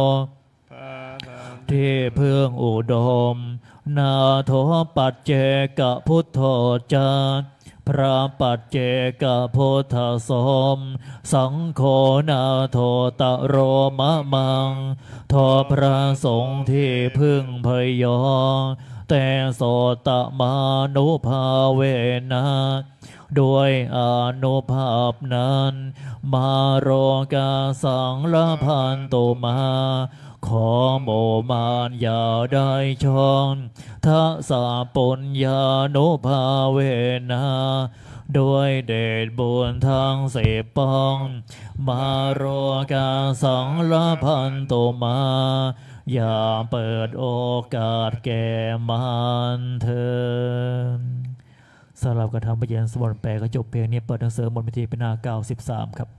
ที่พึ่งอุดมนาโถปัจเจกพุทโธจาพระปัจเจกพุทธสมสังโฆนาโถตะโรมะมังทอพระสงฆ์ที่พึ่งพยอแต่โสตมานุภาเวนะด้วยอนุภาพนั้นมาโรกาสังละพันตุมาขอโมมานอย่าได้ชอนทัสสะปุญญานุภาเวนะด้วยเดชบุญทั้งสิบปองมาโรกาสังละพันตุมาอย่าเปิดโอกาสแก่มันเถิดสำหรับกระทำประเยนสวรรค์แปลก็จบเพลงนี้เปิดหนังสือมนต์พิธีเป็นหน้าเก้าสิบสามครับ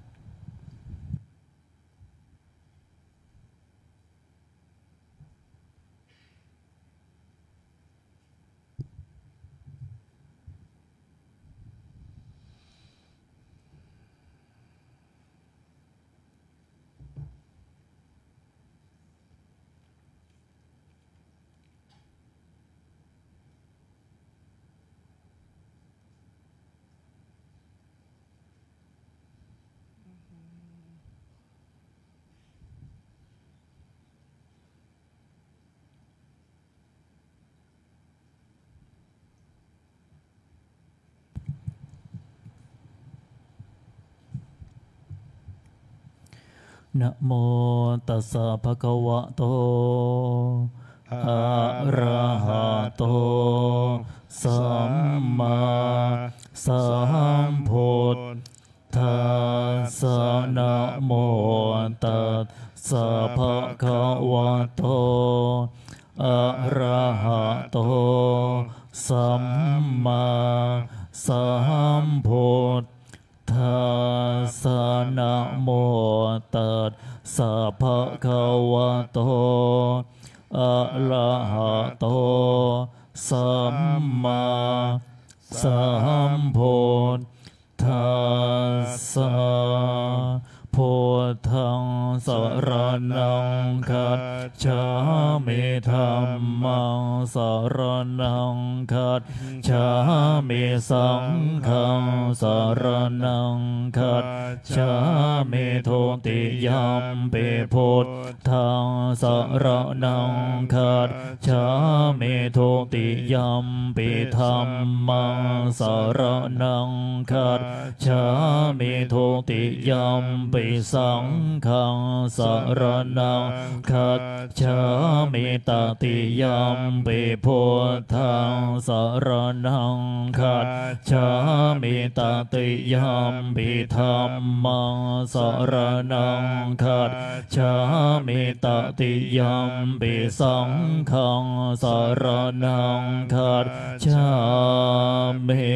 นะโมตัสสะภะคะวะโตอะระหะโตสัมมาสัมพุทธัสสะนะโมตัสสะภะคะวะโตอะระหะโตสัมมาสัมพุทธัสสะนะโมตัสสะภะคะวะโตอะระหะโตสัมมาสัมพุทธัสสะพุทธังสรณังคัจฉามิธัมมังสรณังคัจฉามิสังฆังสรณังคัจฉามิทุติยัมปิพุทธังสรณังคัจฉามิทุติยัมปิธัมมังสรณังคัจฉามิทุติยัมปิสังฆังสรณังคัจฉามิตติยัมปิพุทธังสรณังคัจฉามิตติยัมปิธัมมังสรณังคัจฉามิตติยัมปิสังฆังสรณังคัจฉามิ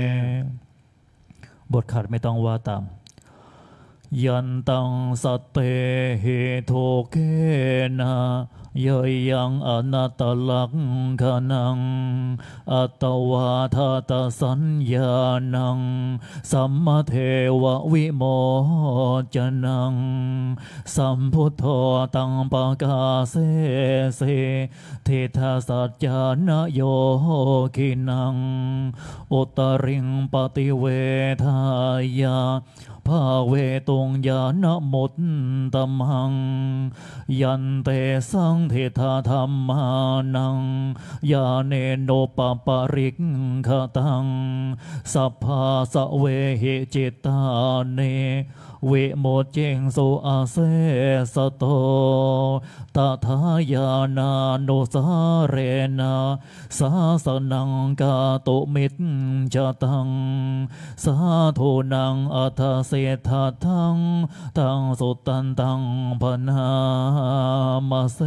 บทขัดไม่ต้องว่าตามยันตังสัตเตหิโทเกนะยยังอนัตตลักขณังอัตวาทาตสัญญาณังสัมมาเทววิโมจนังสัมพุทโธตังปะกาเสเสทิฏฐสัจจานโยคินังอุตริงปฏิเวทายาภาเวตุงญาณมุตตมังยันเตสังทิฏฐธรรมานังญาเนโนปปาริกขตังสัพพาสเวหิจิตตาเนวิโมจเจงสุอาเสสโตตถายานานุสาเรนะสาสนังกาตุมิตจตังสาธุนังอัฏฐเศธาทังตังสุตตันตังพนามาเส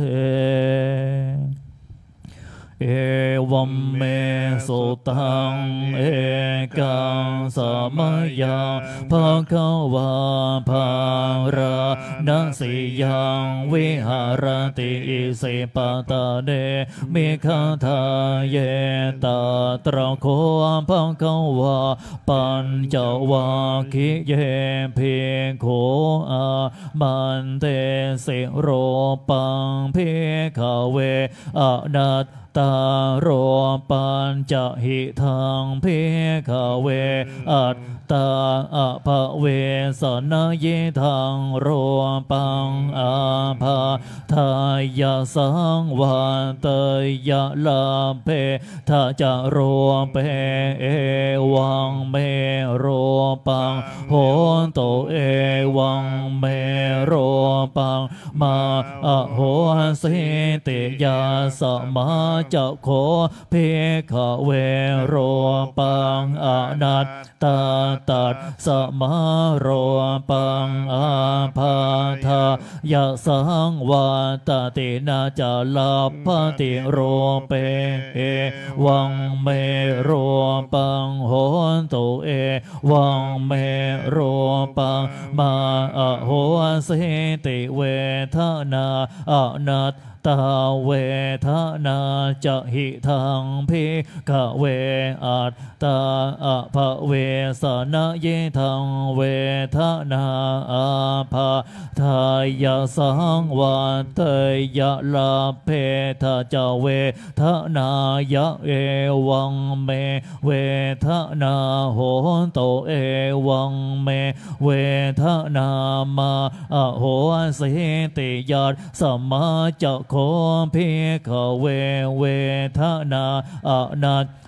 เอวัมเมสุตังเอกังสมัยยังภะคะวาภารานัสิยังวิหารติอิสิปตะเดมิคาทาเยตตระโคภะคะวาปัญจวัคคิเยภิกขุอามันเตสิโรปังภิกขเวอนัตตาโรปัญจหิทังภิกขเวอัตตาอภเวสนะเยทังโรปังอาภาทายาสังวันเตยะลาเพทาจะโรเปเอวังเมโรปังโหนโตเอวังเมโรปังมาอโหสิติยาสมาจะโคภิกขเวโรปังอนัตตาตัสสมาโรปังอาภาทายะสังวัตตินาจาลาภติโรเปเอวังเมโรปังโหนโตเอวังเมโรปังมาอโหสิติเวทนาอนัตตาเวทนาจะหิทังภิกขเวอัตตาอภเวสนะเยทังเวทนาอาภาทายาสังวันเตยะลาเพทะจะเวทนายะเอวังเมเวทนาโหนโตเอวังเมเวทนามาอโหสิติยาสมาจะโคภิกขเวเวทนาอนัต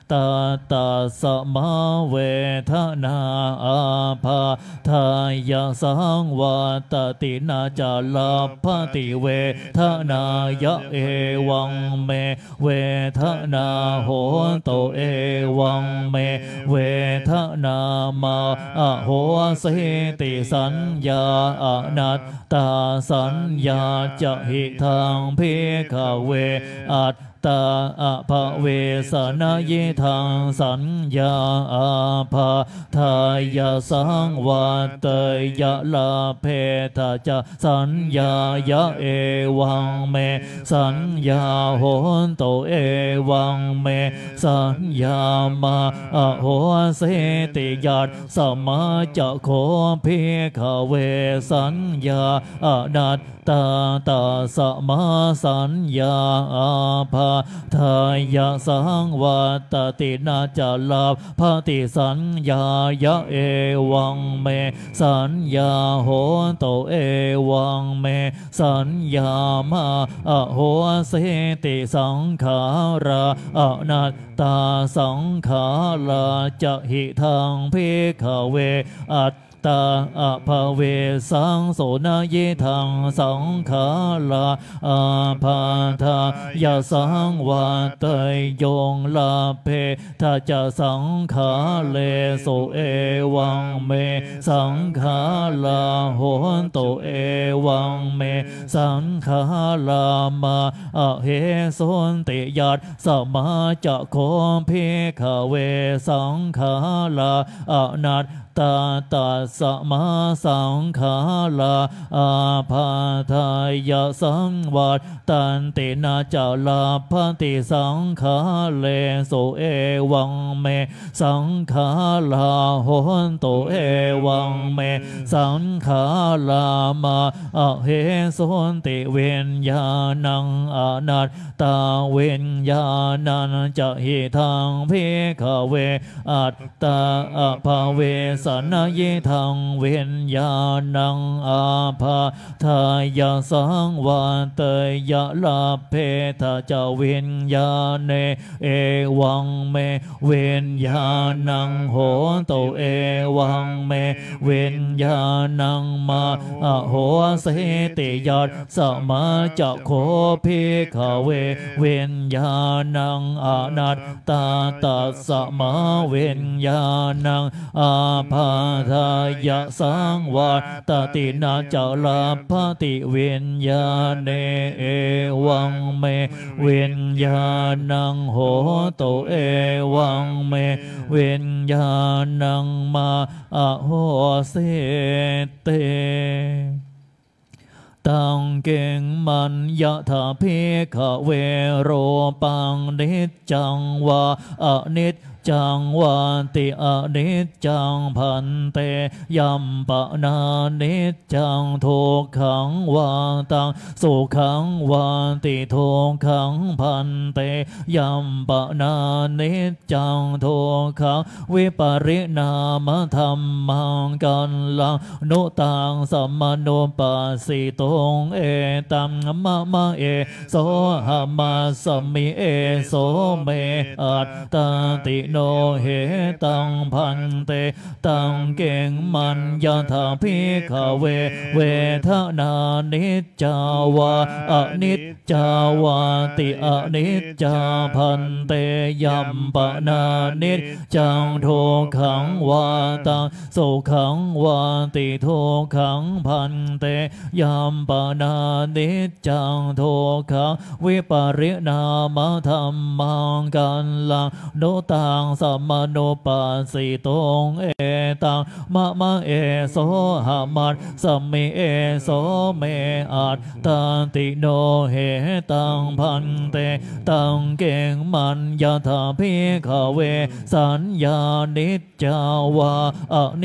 ตาตาสมาเวทนาอาภาทายาสังวัตตินาจาลาภติเวทนายะเอวังเมเวทนาโหโตเอวังเมเวทนามาอะโหสิติสัญญาอนัตตาสัญญาจะหิทังภิกขเวอัตตาอะภะเวสนายิทังสัญญาอาภาทายาสังวัตยะลาเพทะจะสัญญายะเอวังเมสัญญาโหนโตเอวังเมสัญญามาอะโหสิติยัตสมาจะโคภิกขเวสัญญาอนัตตาตาสมาสัญญาอาภาทายาสังวัตตินาจาลาภติสัญญายะเอวังเมสัญญาโหนโตเอวังเมสัญญามาอะโหสิติสังขาราอนัตตาสังขาราจะหิทังภิกขเวอัตตาอะภะเวสังโสนาเยทังสังขาราอาภาทายาสังวัตยงลาเพทาจะสังขาเลโสเอวังเมสังขาราโหนโตเอวังเมสังขารามาอะเหสนติยัตสมาจะโคภิกขเวสังขาราอนัตตาตาสมาสังขาราอาภาทายาสังวัตตันตินาจาลาภติสังขาเลโสเอวังเมสังขาราโหนโตเอวังเมสังขารามาอะเหสนติเวนญาณังอนัตตาเวนญาณังจะหิทังภิกขเวอัตตาอะภะเวสนาเยทังเวนญาณังอาภาทายาสังวัตยะลาเพทะจะเวนญาเนเอวังเมเวนญาณังโหนโตเอวังเมเวนญาณังมาอะโหสิติยัตสมาจะโคภิกขเวเวนญาณังอนัตตาตัสสมาเวนญาณังอาภาทายาสังวัตตินาจาลาภติเวนญาเนเอวังเมเวนญาณังโหโตเอวังเมเวนญาณังมาอะโหสิเตตังเก่งมันยะถาภิกขเวโรปังนิจจังวาอนิจจังวันติอนิจจังพันเตยัมปะนานิจจังทุกขังวันตังสุขังวันติทุกขังพันเตยัมปะนานิจจังทุกขังวิปริณามธรรมังกันลังนุตังสัมมโนปัสสิตงเอตัมมะมะเอโสหะมาสมิเอโสเมอัตตติโนเหตังพันเตตังเก่งมันยะถาภิกขเวเวทนานิจจาวาอนิจจาวาติอนิจจาพันเตยัมปะนานิจจังทุกขังวาตังสุขังวาติทุกขังพันเตยัมปะนานิจจังทุกขังวิปริณามธรรมังกันลังโนตังสัมมโนปัสสิตงเอตังมะมะเอโสหะมัสสมิเอโสเมอัตตันติโนเหตังพันเตตังเก่งมันยะถาภิกขเวสัญญานิจจาวาอนิจ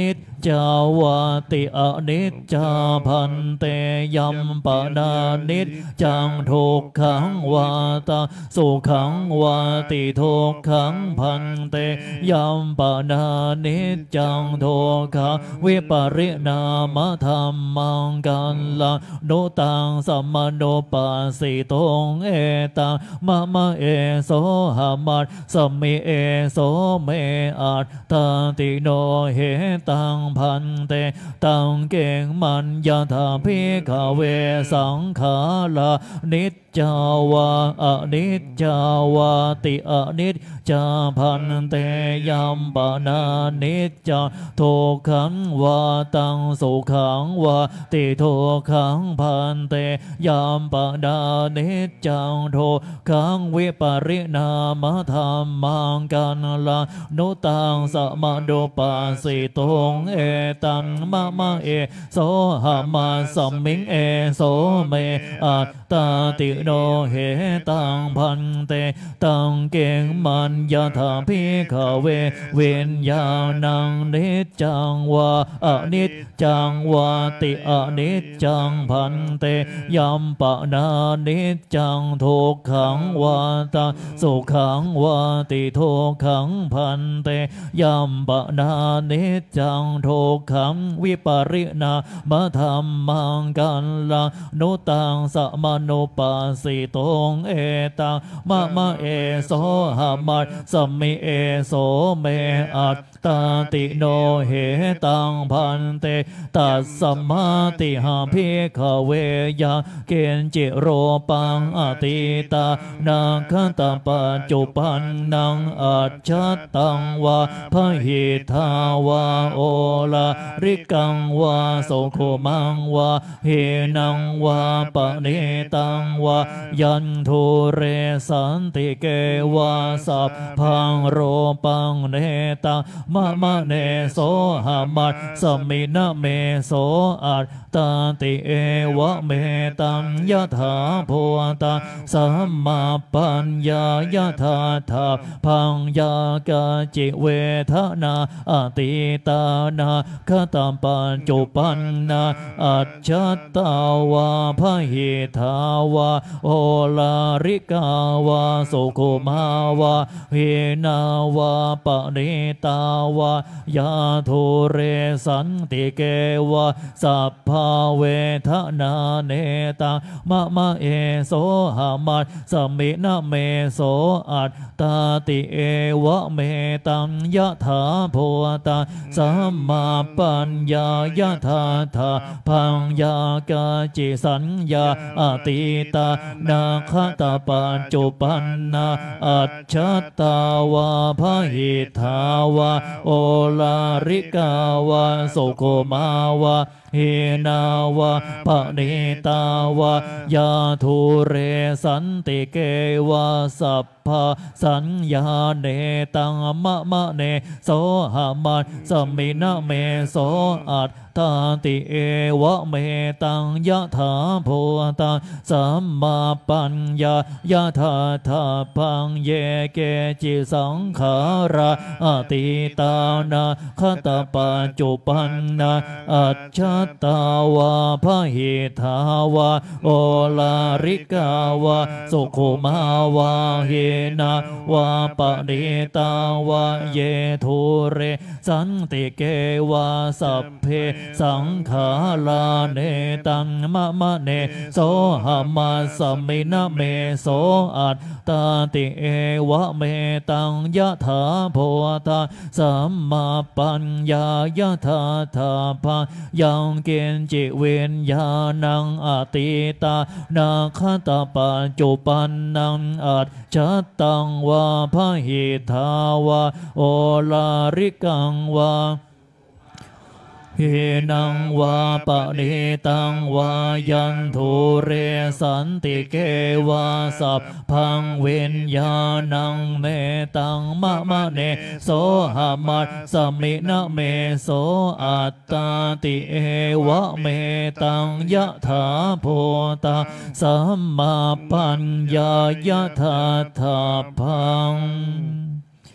จาวาติอนิจจาพันเตยัมปนานิจจังทุกขังวาตาสุขังวาติทุกขังพันเตยัมปนานิจจังทุกขังวิปริณามธรรมังกันลังโนตังสัมมโนปัสสิตงเอตังมะมะเอโสหามัสสมิเอโสเมอัตตติโนเหตังพันเตตังเก่งมันยะถาภิกขเวสังขารานิจจาวาอนิจจาวาติอนิจจาพันเตยัมปนานิจจาทุกขังวาตังสุขังวาติทุกขังพันเตยัมปนานิจจังทุกขังวิปริณามธรรมังกันลังโนตังสัมมโนปัสสิตงเอตังมะมะเอโสหามาสัมมิงเอโสเมอัตตติโนเหตังพันเตตังเก่งมันยะถาภิกขเวเวนญาณังนิจจังวาอนิจจังวาติอนิจจังพันเตยัมปนานิจจังทุกขังวาตาสุขังวาติทุกขังพันเตยัมปนานิจจังทุกขังวิปริณามธรรมังกันลังโนตังสัมมโนปัสสิตงเอตังมะมะเอโสหามัสสมิเอโสเมอัตตติโนเหตังพันเตตัสสมาติหาภิกขเวยังเกณจิโรปังอติตานาคตาปัจจุปันนังอัจฉตังวาพหิทาวาโอลาริกังวาโสโคมังวาเฮนังวาปะเนตังวายันทุเรสันติเกวาสัพพังโรปังเนตังมะมะเนโสหามัสสมินะเมโสอัตตติเอวะเมตังยะถาโพตังสัมมาปัญญายะถาถาพังยากาจิเวทนาอติตานาคตาปัจจุปันนาอัจฉตาวาพหิทาวาโอลาริกาวาสุโคมาวาเฮนาวาปะเนตาวายาทุเรสันติเกวะสัพพาเวทนาเนตังมะมะเอโสหามัสสมินะเมโสอัตตติเอวะเมตังยะถาโพตังสัมมาปัญญายะถาถาพังยากาจิสัญญาอติตานาคตาปัจจุปันนาอัจฉตาวาพหิทาวาโอลาริกาวาโสโกมาวาเฮนาวาปะเนตาวายาทุเรสันติเกวาสัพพสัญญาเนตังมะมะเนโสหามัสสมินะเมโสอัตตติเอวะเมตังยะถาโพตังสัมมาปัญญายะถาถาพังเยเกจิสังขาราอติตานาคตาปัจจุปันนาอัจฉตาวาพหิทาวาโอลาริกาวาสุโคมาวาเฮนาวาปะเนตาวาเยทุเรสันติเกวาสัพเพสังขาราเนตังมะมะเนโสหามัสสมินะเมโสอัตตติเอวะเมตังยะถาโพตังสัมมาปัญญายะถาถาพังยังเกณจิเวนญาณังอติตานาคตาปัจจุปันนังอัจฉตังวาพหิทาวาโอลาริกังวาเฮนังวาปะเนตังวายันทุเรสันติเกวาสัพพังเวนญาณังเมตังมะมะเนโสหามัสสมินะเมโสอัตตติเอวะเมตังยะถาโพตังสัมมาปัญญายะถาถาพัง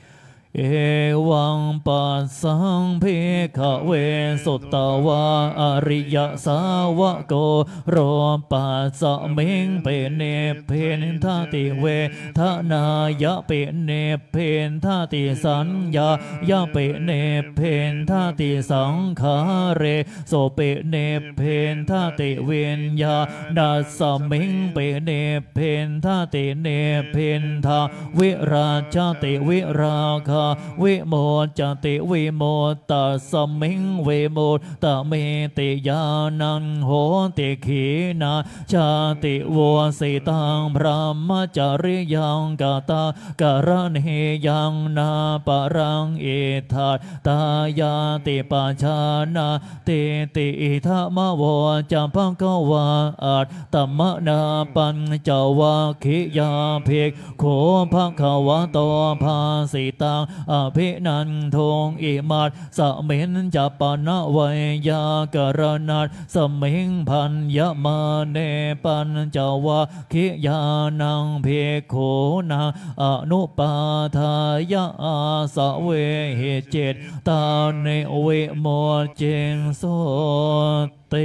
เอวังปัสสังภิกขเวสุตตวาอริยสาวกโกโรปัสสะมิงเปเนเพนทาติเวทนายะเปเนเพนทาติสัญญายะเปเนเพนทาติสังขาเรโสเปเนเพนทาติเวียญญาดัสสมิงเปเนเพนทาติเนเพนทาวิราชติวิราคาวิโมจติวิโมตัสสมิงเวโมตะเมติยานังโหติขีนาชาติโวสิตังพระมจริยังกาตากรณียังนาปรังเอธาตายาติปัจานาติติอิทามโวจัมปังกวาอัตตมนาปัญจวัคคิยาภิกโขภควโตภาสิตังอภินันทงอิมัตสมินจัปปนะไวยากรณัตสมิงพันยมาเนปัญจวัคคิยานังภิกขุนังอนุปาทายาสเวหิจิตตาเนเวโมเจงโสติ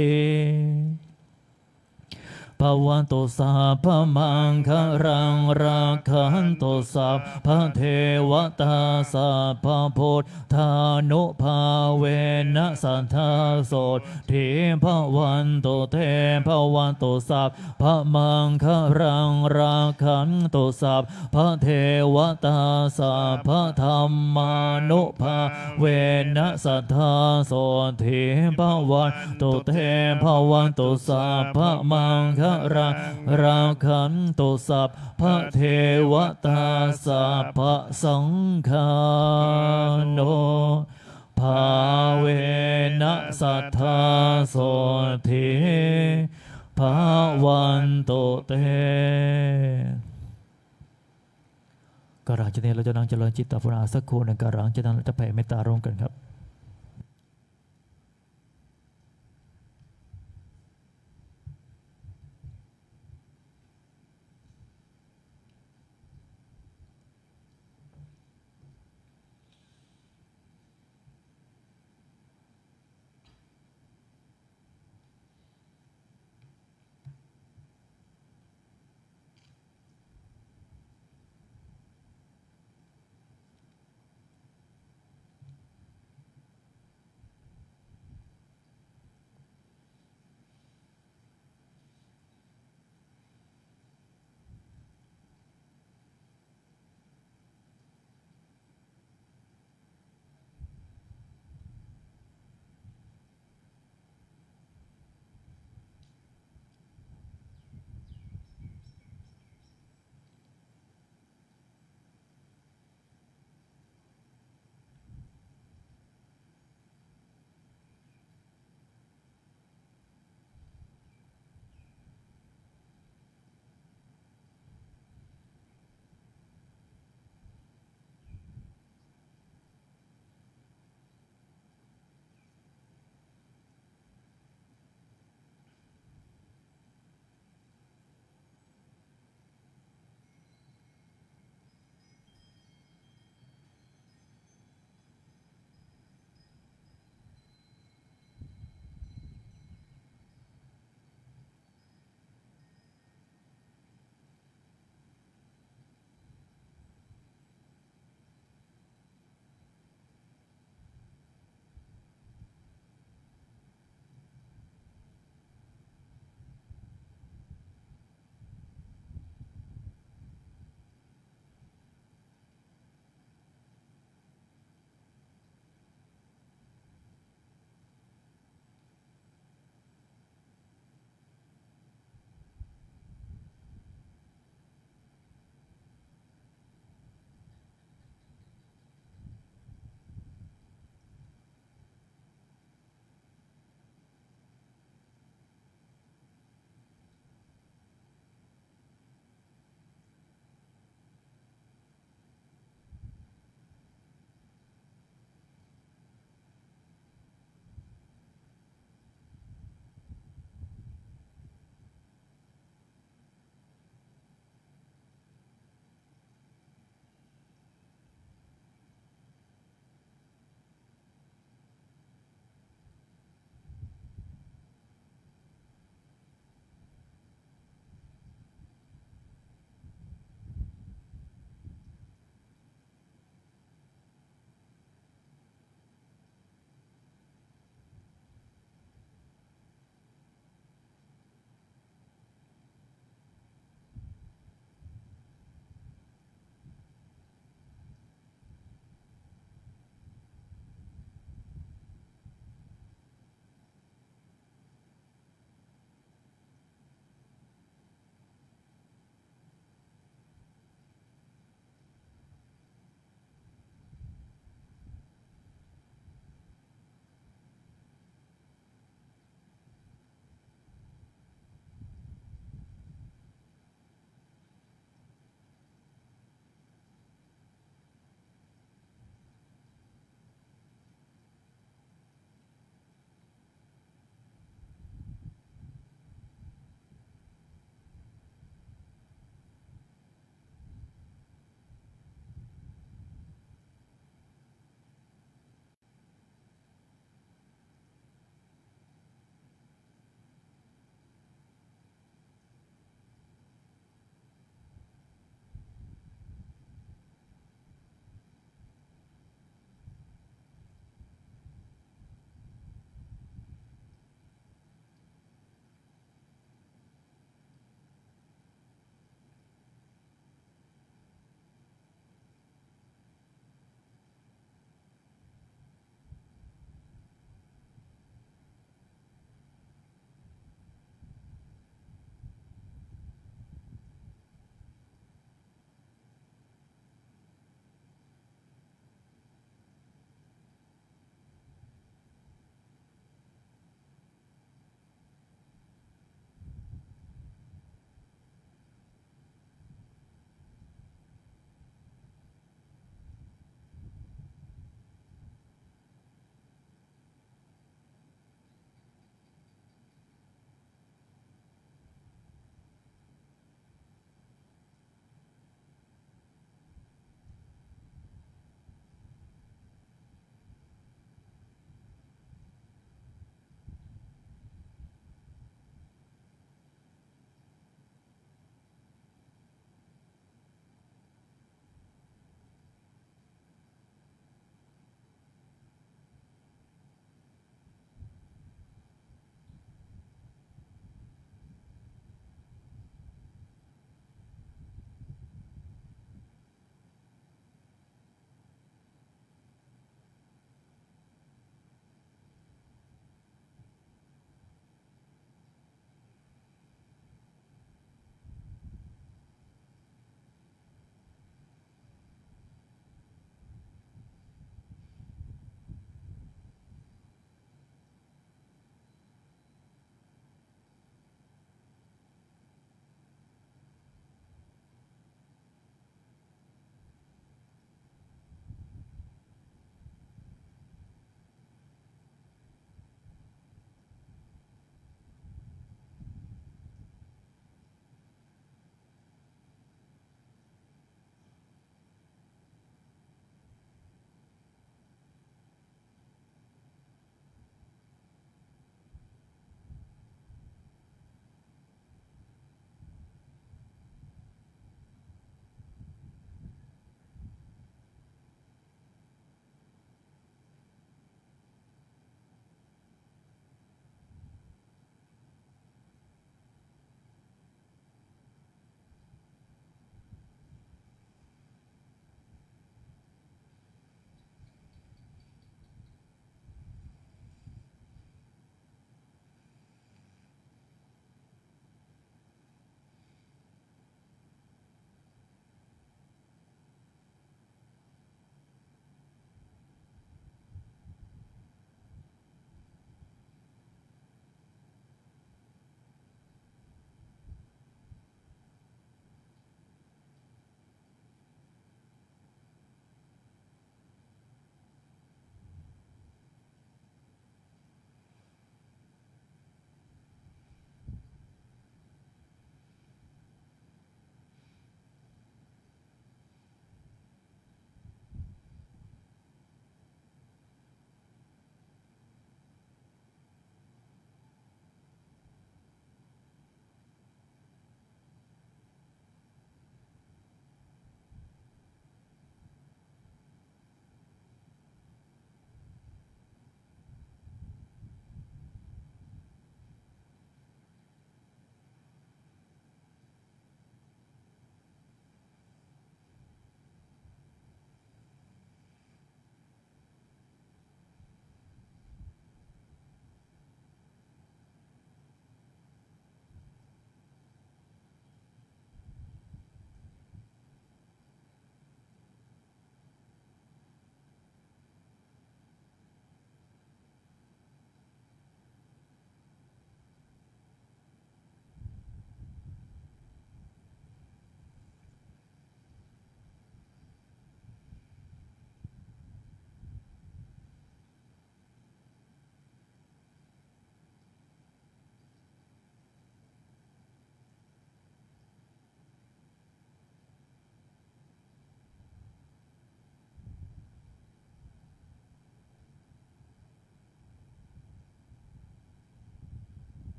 ภวันตุสัพพมังคารังราคันตุสัพพเทวตาสัพพพุทธานุภาเวนะสัทธาโสทิภวันตุเทภวันตุสัพพมังคารังราคันตุสัพพเทวตาสัพพธรรมานุภาเวนะสัทธาโสทิภวันตุเทภวันตุสัพพมังคราราคันตุสัพพะเทวตาสัพพะสังฆาโนภาเวนะสัทธาโสทิภาวันตุเตการังจะเนี่ยเราจะนั่งเจริญจิตตภาวนาสักครู่หนึ่งการังจะนั่งจะแผ่เมตตาร่วมกันครับ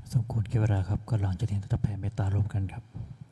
สมควรแก่เวลาครับก็หลังจากนี้จะแผ่เมตตาร่วมกันครับ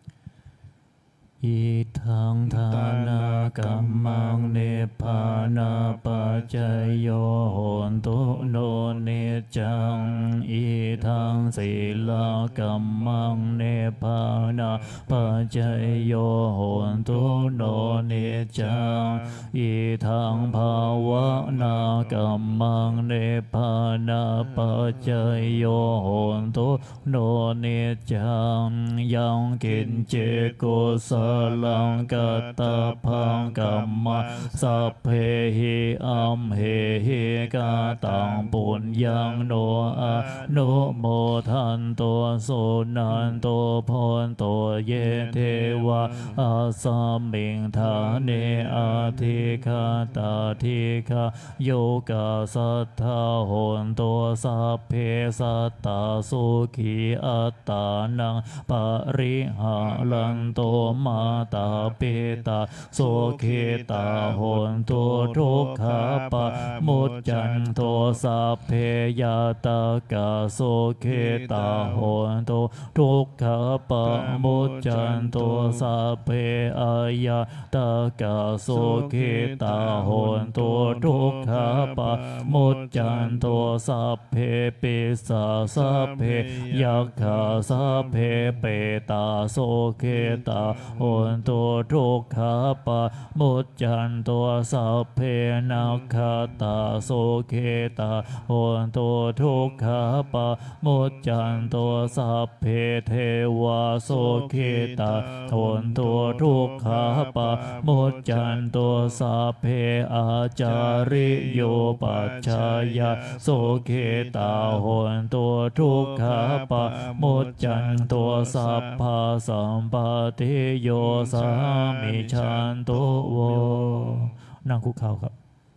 อิทังทานากรรมังเนปานาปัจจโยโหนตุโนเนจังอิทังศีลกรรมังเนปานาปัจจโยโหนตุโนเนจังอิทังภาวนากรรมังเนปานาปัจจโยโหนตุโนเนจังยังกินเจโกสลังกัตตาพังกัมมะสัพเพหิอัมเหหิกาตังปุญญังโนอะโนโมทันตัวโสนันตัวพรตัวเยเทวะอาสามิงธาเนอาทิคาตาทิคาโยกาสัทธาโหนตัวสัพเพสัตตาสุขีอัตตานังปริหาลันโตมาตาเปตาโสเคตาโหนตัวทุกขาปะมุจจันโตสัพเพยาตากาโสเคตาโหนตัวทุกขาปะมุจจันโตสัพเพอายาตากาโสเคตาโหนตัวทุกขาปะมุจจันโตสัพเพปิสาสัพเพยักขาสัพเพเปตาโสเคตาโหนตัวทุกขาปะมุจจันตัวสัพเพนักขาตาโสเคตาโหนตัวทุกขาปะมุจจันตัวสัพเพเทวาโสเคตาโหนตัวทุกขาปะมุจจันตัวสัพเพอาจาริโยปัจจายาโสเคตาโหนตัวทุกขาปะมุจจันตัวสัพพะสัมปติโยสามิชันโตโวนั่งคุกเข่าครับ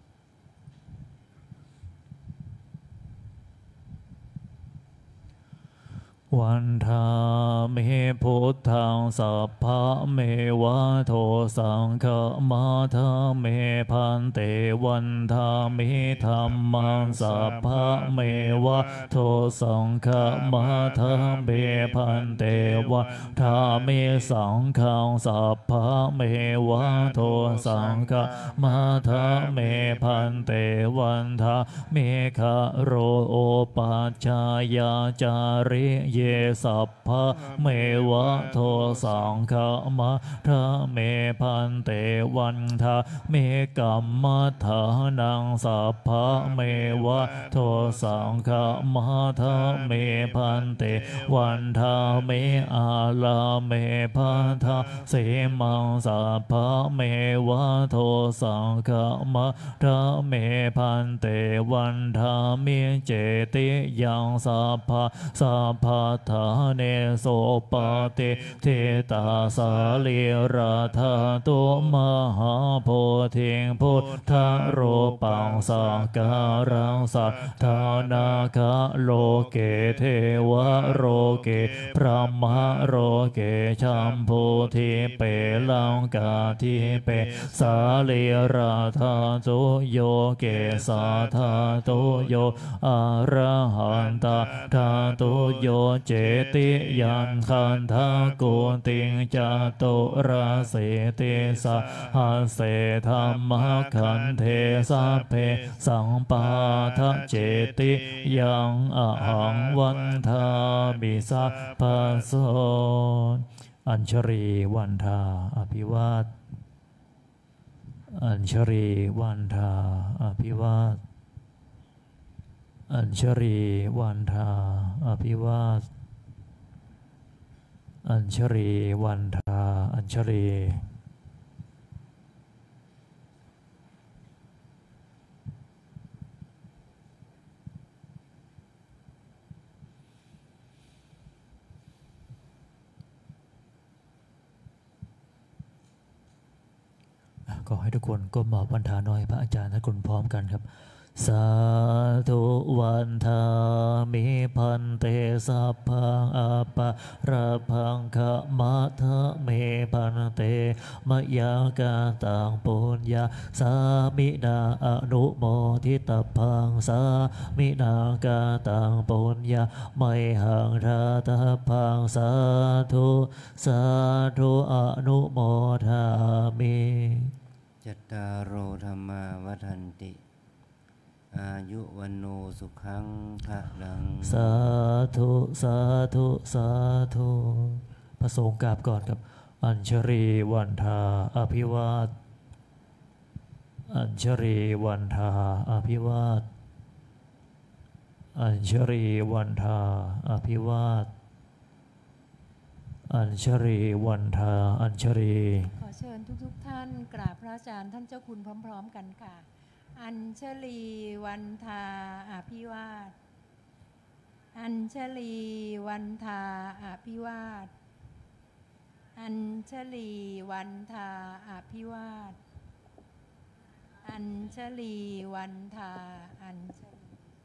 วันทาเมพุทธังสัพพะเมวะโทสังฆมาทาเมพันเตวันทาเมธัมมังสัพพะเมวะโทสังฆมาทาเมพันเตวันทาเมสังฆังสัพพะเมวะโทสังฆมาทาเมพันเตวันทาเมฆะโรโอปัจจายาจาริเยสัพพะเมวะโทสังฆมาทาเมพันเตวันทาเมกัมมัฏฐานังสัพพะเมวะโทสังฆมาทาเมพันเตวันทาเมอาลาเมพันธาเสมังสัพพะเมวะโทสังฆมาทาเมพันเตวันทาเมเจติยังสัพพะสัพพะทาเนโสปเตเทตาสาลีราธาตุมหาโพธิงพุทธโรปังสักการังสัทธานาคาโลเกเทวโรเกพระมโรเกชัมพูทิเปลังกาทิเปสาลีราธาตุโยเกสาธาตุโยอะระหันตาธาตุโยเจติยันขันธากุติงจตุราเสติสะหัสเสธรรมขันเทสะเพสังปาทะเจติยังอะหังวันทาบิสัพพโสอัญชรีวันทาอภิวาทอัญชรีวันทาอภิวาทอัญชรีวันทาอภิวาทอัญชรีวันทาอัญชรีขอให้ทุกคนก้มหมอบวันทาน้อยพระอาจารย์ท่านคุณพร้อมกันครับสาธุวันทามิพันเตสัพพังอปะระพังคะมะทะเมพันเตมยากาตังปุญญาสามินาอนุโมทิตพังสามินากาตังปุญญาไมหังราตพังสาธุสาธุอนุโมทามิจัตตารโอธรรมาวัฏันติอายุวันโนสุขังพะลังสาธุสาธุสาธุพระสงฆ์กราบก่อนกับอัญชรีวันทาอภิวาทอัญชรีวันทาอภิวาทอัญชรีวันทาอภิวาทอัญชรีวันทาอัญชรีขอเชิญทุกๆ ท่านกราบพระอาจารย์ท่านเจ้าคุณพร้อมๆกันค่ะอัญชลีวันทาอภิวาทอัญชลีวันทาอภิวาทอัญชลีวันทาอภิวาทอัญชลีวันทาอัญชลี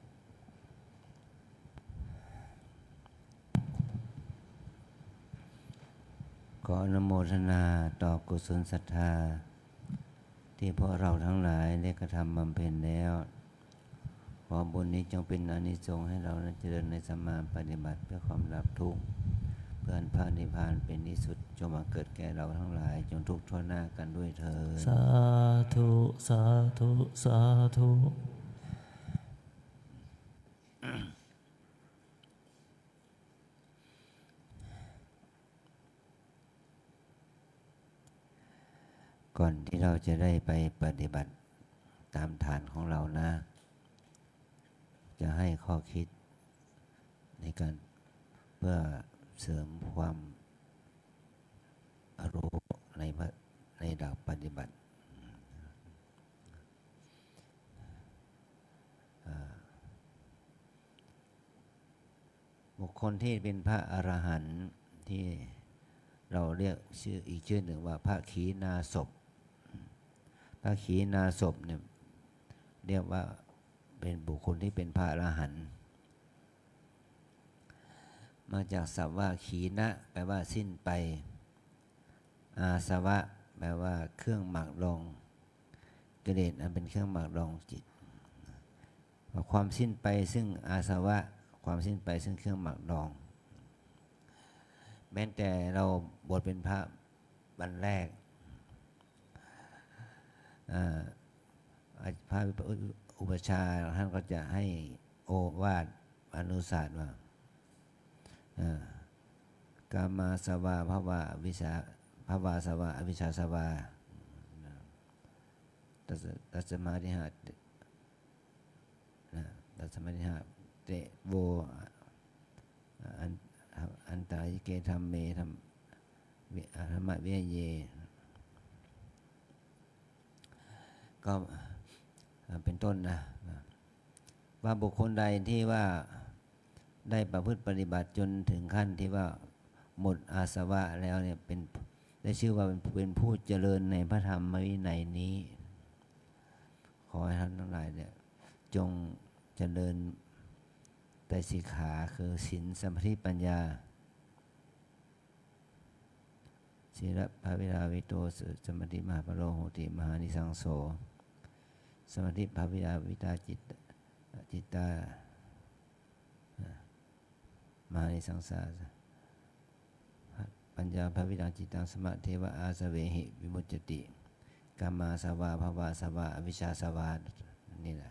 ขออนุโมทนาต่อกุศลศรัทธาที่พวกเราทั้งหลายได้กระทำบำเพ็ญแล้วขอบุญนี้จงเป็นอานิสงส์ให้เราเจริญในสัมมาปฏิบัติเพื่อความดับทุกข์เพื่อพระนิพพานเป็นที่สุดจงมาเกิดแก่เราทั้งหลายจงทุกข์ทั่วหน้ากันด้วยเถิดสาธุสาธุสาธุก่อนที่เราจะได้ไปปฏิบัติตามฐานของเรานะจะให้ข้อคิดในการเพื่อเสริมความรู้ในในหลักปฏิบัติบุคคลที่เป็นพระอรหันต์ที่เราเรียกชื่ออีกชื่อหนึ่งว่าพระขีณาสพพระขีณาสพเนี่ยเรียกว่าเป็นบุคคลที่เป็นพระอรหันต์มาจากศัพท์ว่าขีณะแปลว่าสิ้นไปอาสวะแปลว่าเครื่องหมักดองกิเลสอันเป็นเครื่องหมักดองจิตความสิ้นไปซึ่งอาสวะความสิ้นไปซึ่งเครื่องหมักดองแม้แต่เราบวชเป็นพระวันแรกพระอุปชาท่านก็จะให้โอวาทอนุสาสน์ว่ากามาสวาภวาวิชาภวาสวาอวิชชาสวาตัสมาธิหะตัสมาธิหะเตโวอันตายิเกธรรมเมธรรมธรรมะเวเยก็เป็นต้นนะว่าบุคคลใดที่ว่าได้ประพฤติปฏิบัติจนถึงขั้นที่ว่าหมดอาสวะแล้วเนี่ยเป็นได้ชื่อว่าเป็นผู้เจริญในพระธรรมวินัยนี้ขอให้ท่านทั้งหลายเนี่ยจงเจริญไตรสิกขาคือศีลสมาธิปัญญาศีลภาวิราวิโตสมาธิมหาปโรโหติมหานิสังโสสมาธิภาวิราวิตาจิตจิตตามหานิสังสาปัญญาภาวิราจิตตังสมะเทวะอาสเวหิวิมุจจติกามาสวาภวาสวาอวิชชาสวานี่แหละ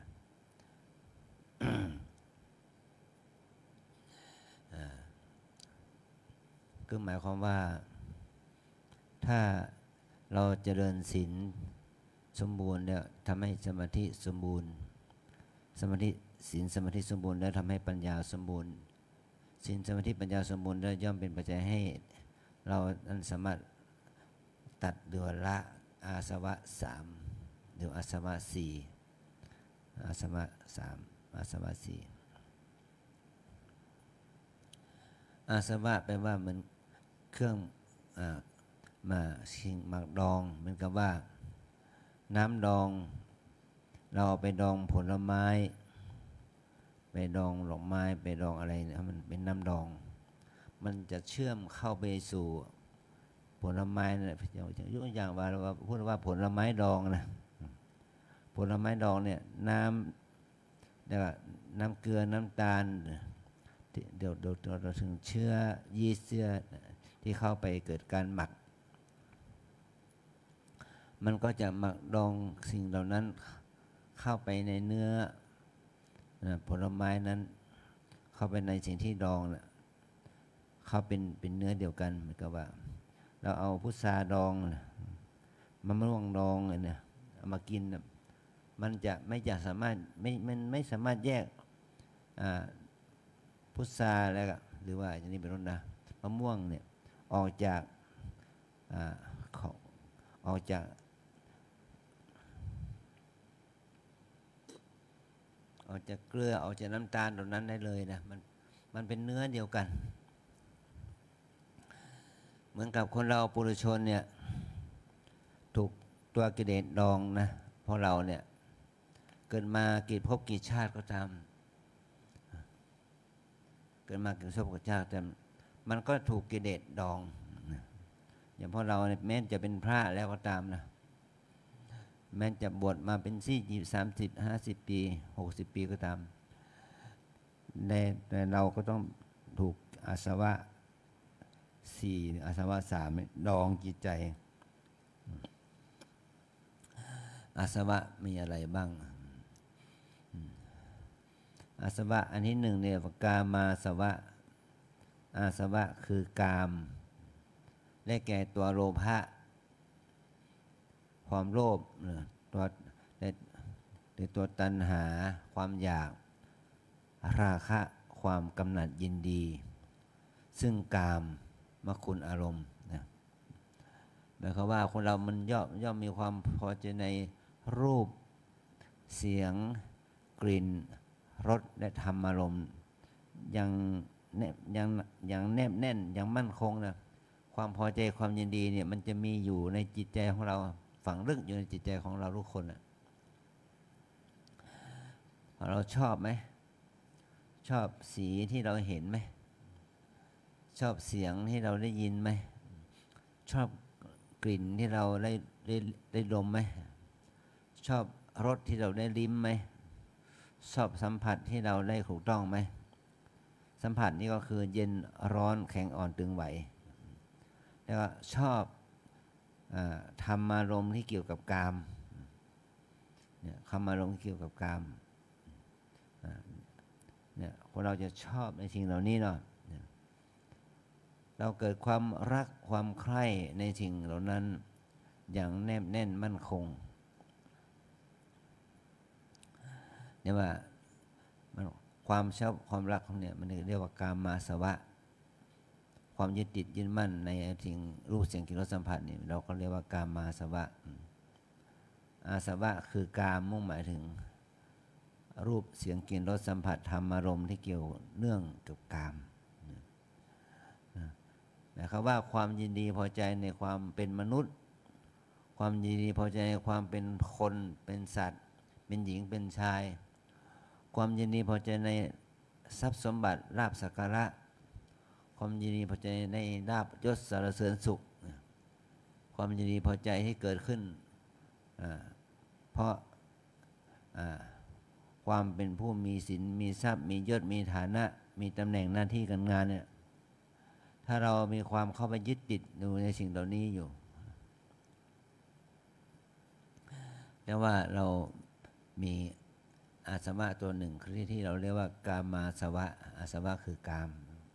ก็หมายความว่าถ้าเราเจริญศีลสมบูรณ์แล้วทำให้สมาธิสมบูรณ์สมาธิศีลสมาธิสมบูรณ์แล้วทำให้ปัญญาสมบูรณ์ศีลสมาธิปัญญาสมบูรณ์แล้วย่อมเป็นปัจจัยให้เรานั้นสามารถตัดหรือละอาสวะสามหรืออาสวะสี่อาสวะสามอาสวะสี่อาสวะแปลว่าเหมือนเครื่องมาชิงหมักดองเหมือนกับว่าน้ำดองเราเอาไปดองผลไม้ไปดองดอกไม้ไปดองอะไรเนี่ยมันเป็นน้ำดอง มันจะเชื่อมเข้าไปสู่ผลไม้เนี่ยยกอย่างว่าเราพูดว่าผลไม้ดองนะผลไม้ดองเนี่ยน้ำเดี๋ยวน้ำเกลือน้ำตาลเดี๋ยวเดี๋ยวเราถึงเชื้อยีสต์เชื้อที่เข้าไปเกิดการหมักมันก็จะหมักดองสิ่งเหล่านั้นเข้าไปในเนื้อผลไม้นั้นเข้าไปในสิ่งที่ดองนะเขาเป็นเป็นเนื้อเดียวกันเหมือนกับว่าเราเอาพุทราดองมะม่วงดองเนี่ยเอามากินมันจะไม่จะสามารถไม่มันไม่สามารถแยกพุทราแล้วก็หรือว่าอย่างนี้เป็นต้นนะมะม่วงเนี่ยออกจากออกจากออกจากเกลือออกจากน้ำตาลตรงนั้นได้เลยนะมันมันเป็นเนื้อเดียวกันเหมือนกับคนเราปุถุชนเนี่ยถูกตัวกิเลสดองนะเพราะเราเนี่ยเกิดมากี่ภพกี่ชาติก็ตามเกิดมากี่ภพกี่ชาติแต่มันก็ถูกกิเลสดองอย่างพวกเราเนี่ยแม้จะเป็นพระแล้วก็ตามนะแม้จะบวชมาเป็นสี่สิบสามสิบห้าสิบปีหกสิบปีก็ตามแต่เราก็ต้องถูกอาสวะสี่อาสวะสามดองจิตใจอาสวะมีอะไรบ้างอาสวะอันที่หนึ่งเนี่ยกามาสวะอาสวะคือกามได้แก่ตัวโลภะความโลภตัวในตัวตัณหาความอยากราคะความกำหนัดยินดีซึ่งกามมคุณอารมณ์นะหมายความว่าคนเรามันย่อมย่อมมีความพอใจในรูปเสียงกลิ่นรสและธรรมอารมณ์ยังแนบยังยังแนบแน่นยังมั่นคงนะความพอใจความยินดีเนี่ยมันจะมีอยู่ในจิตใจของเราฝังลึกอยู่ในจิตใจของเราทุกคนนะเราชอบไหมชอบสีที่เราเห็นไหมชอบเสียงที่เราได้ยินไหมชอบกลิ่นที่เราได้ได้ได้ดมไหมชอบรสที่เราได้ลิ้มไหมชอบสัมผัสที่เราได้ถูกต้องไหมสัมผัสนี่ก็คือเย็นร้อนแข็งอ่อนตึงไหวแล้วก็ชอบธรรมารมณ์ที่เกี่ยวกับกามเนี่ยธรรมารมณ์ที่เกี่ยวกับกามเนี่ยคนเราจะชอบในสิ่งเหล่านี้เนาะเราเกิดความรักความใคร่ในสิ่งเหล่านั้นอย่างแนบแน่นมั่นคงเนี่ยว่ามันความชอบความรักของเนี่ยมันเรียกว่ากามมาสวะความยึดติดยึดมั่นในสิ่งรูปเสียงกลิ่นรสสัมผัสนี่เราก็เรียกว่ากามมาสวะอาสวะคือกามมุ่งหมายถึงรูปเสียงกลิ่นรสสัมผัสธรรมอารมณ์ที่เกี่ยวเนื่องกับกามหมายความว่าความยินดีพอใจในความเป็นมนุษย์ความยินดีพอใจในความเป็นคนเป็นสัตว์เป็นหญิงเป็นชายความยินดีพอใจในทรัพย์สมบัติลาภสักการะความยินดีพอใจในลาภยศสรรเสริญสุขความยินดีพอใจที่เกิดขึ้นเพราะความเป็นผู้มีศีลมีทรัพย์มียศมีฐานะมีตำแหน่งหน้าที่การงานเนี่ยถ้าเรามีความเข้าไปยึดติดอยู่ในสิ่งเหล่านี้อยู่แต่ว่าเรามีอาสวะตัวหนึ่งที่ที่เราเรียกว่ากามาสวะอาสวะคือกาม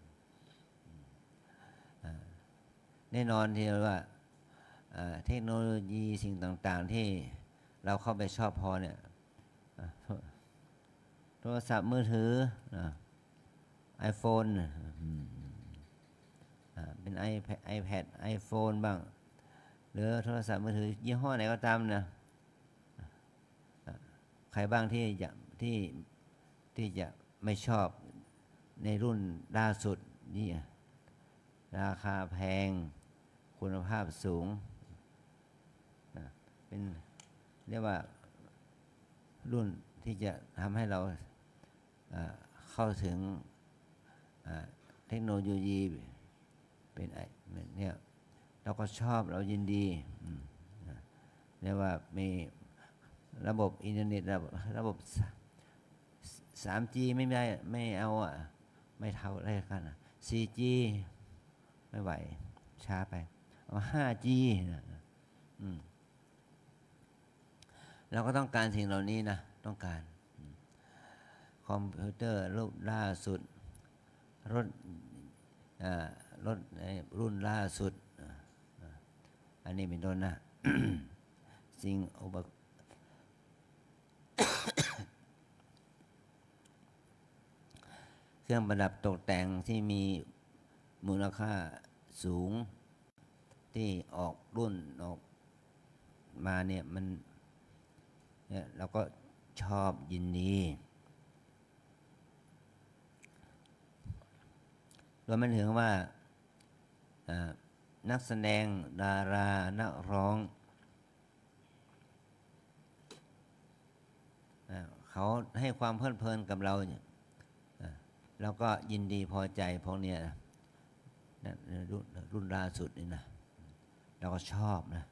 แน่นอนที่ว่าเทคโนโลยีสิ่งต่างๆที่เราเข้าไปชอบพอเนี่ยโทรศัพท์มือถือไอโฟนเป็น iPad iPhone บ้างหรือโทรศัพท์มือถือยี่ห้อไหนก็ตามนะใครบ้างที่จะที่ที่จะไม่ชอบในรุ่นล่าสุดนี่ราคาแพงคุณภาพสูงเป็นเรียกว่ารุ่นที่จะทำให้เราเข้าถึงเทคโนโลยีเป็นไอ้เนี่ยเราก็ชอบเรายินดีเรียกว่ามีระบบอินเทอร์เน็ตระบบ สาม จี ไม่ได้ไม่เอาอ่ะไม่เท่าไรกัน สี่ จี ไม่ไหวช้าไปเอา ห้า จี นะอืมเราก็ต้องการสิ่งเหล่านี้นะต้องการคอมพิวเตอร์รุ่นล่าสุดรถรถรุ่นล่าสุดอันนี้เป็นต้นนะ สิ่งอุปเครื่องประดับตกแต่งที่มีมูลค่าสูงที่ออกรุ่นออกมาเนี่ยมันเนี่ยเราก็ชอบยินดีโดยมันถึงว่านักแสดงดารานักร้องเขาให้ความเพลิดเพลินกับเราเนี่ยเราก็ยินดีพอใจพวกเนี้ยนะรุ่นรุ่นล่าสุดนี่นะเราก็ชอบนะ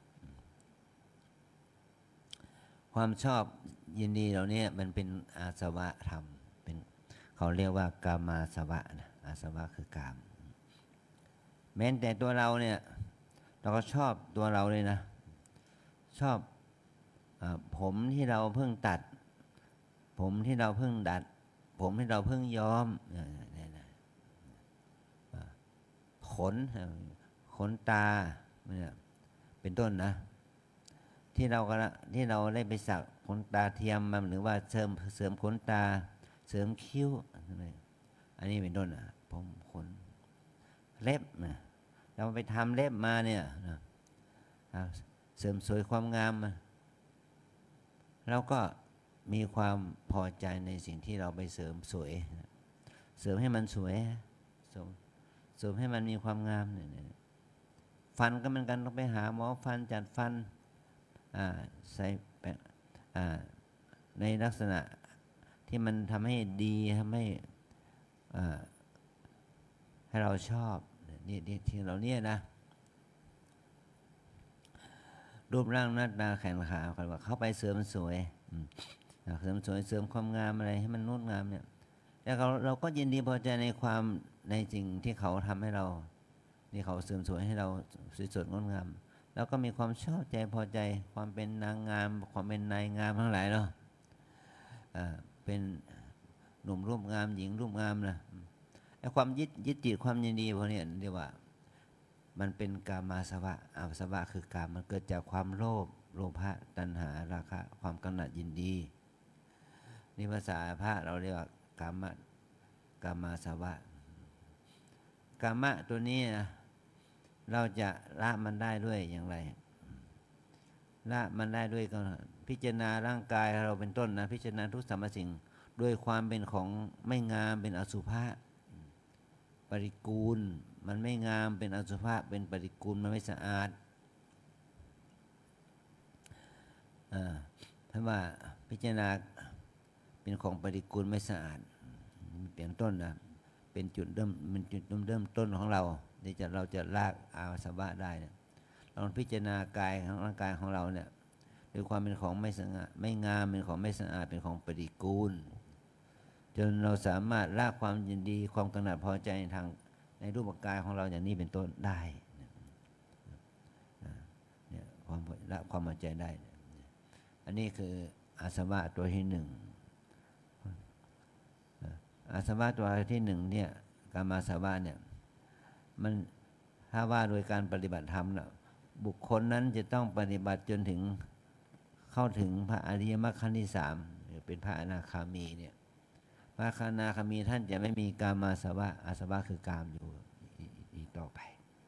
ความชอบยินดีเหล่านี้มันเป็นอาสวะธรรมเป็นเขาเรียกว่ากามาสวะนะอาสวะคือกามแม้แต่ตัวเราเนี่ยเราก็ชอบตัวเราเลยนะชอบอผมที่เราเพิ่งตัดผมที่เราเพิ่งดัดผมที่เราเพิ่งย้อมขนขนตาเนี่ยเป็นต้นนะที่เราก็ที่เราได้ไปสักขนตาเทียมมาหรือว่าเสริมเสริมขนตาเสริมคิ้วอันนี้เป็นต้นนะผมขนเล็บนะเราไปทำเล็บมาเนี่ยเสริมสวยความงามมาเราก็มีความพอใจในสิ่งที่เราไปเสริมสวยเสริมให้มันสวยเสริมเสริมให้มันมีความงามเนี่ยฟันก็เหมือนกันต้องไปหาหมอฟันจัดฟันใส่ในลักษณะที่มันทำให้ดีทำให้ให้เราชอบนี่ที่เราเนี่ยนะรูปร่างหน้าตาแขนขาเข้าไปเสริมสวยเสริมสวยเสริมความงามอะไรให้มันงดงามเนี่ยแล้วเราเราก็ยินดีพอใจในความในสิ่งที่เขาทำให้เราที่เขาเสริมสวยให้เราสวยสดงดงามแล้วก็มีความชอบใจพอใจความเป็นนางงามความเป็นนายงามทั้งหลายเนาะเป็นหนุ่มรูปงามหญิงรูปงามนะไอ้ความยึดยึดจิตความยินดีพวกนี้เรียกว่ามันเป็นกามาสวะอาสวะคือกามมันเกิดจากความโลภโลภะตัณหาราคะความกำหนัดยินดีนี่ภาษาพระเราเรียกว่ากามะกามาสวะกามะตัวนี้นะเราจะละมันได้ด้วยอย่างไรละมันได้ด้วยก็พิจารณาร่างกายเราเป็นต้นนะพิจารณาทุกสรรพสิ่งด้วยความเป็นของไม่งามเป็นอสุภะปฏิกูลมันไม่งามเป็นอสุภะเป็นปฏิกูลมันไม่สะอาดถ้าว่าพิจารณาเป็นของปฏิกูลไม่สะอาดเป็นต้นนะเป็นจุดเริ่มเป็นจุดเริ่มต้นของเราที่จะเราจะลากอาสวะได้เนี่ยเราพิจารณากายของร่างกายของเราเนี่ยด้วยความเป็นของไม่สะอาดไม่งามเป็นของไม่สะอาดเป็นของปฏิกูลจนเราสามารถละความยินดีความกำหนัดพอใจในทางในรูปกายของเราอย่างนี้เป็นต้นได้เนี่ยความละความพอใจได้อันนี้คืออาสวะตัวที่หนึ่งอาสวะตัวที่หนึ่งเนี่ยกามาสวะเนี่ยมันถ้าว่าโดยการปฏิบัติธรรมนะบุคคลนั้นจะต้องปฏิบัติจนถึงเข้าถึงพระอริยมรรคขั้นที่สามหรือเป็นพระอนาคามีเนี่ยพระอนาคามีท่านจะไม่มีกามาสวะอาสวะคือกามอยู่อีกต่อไป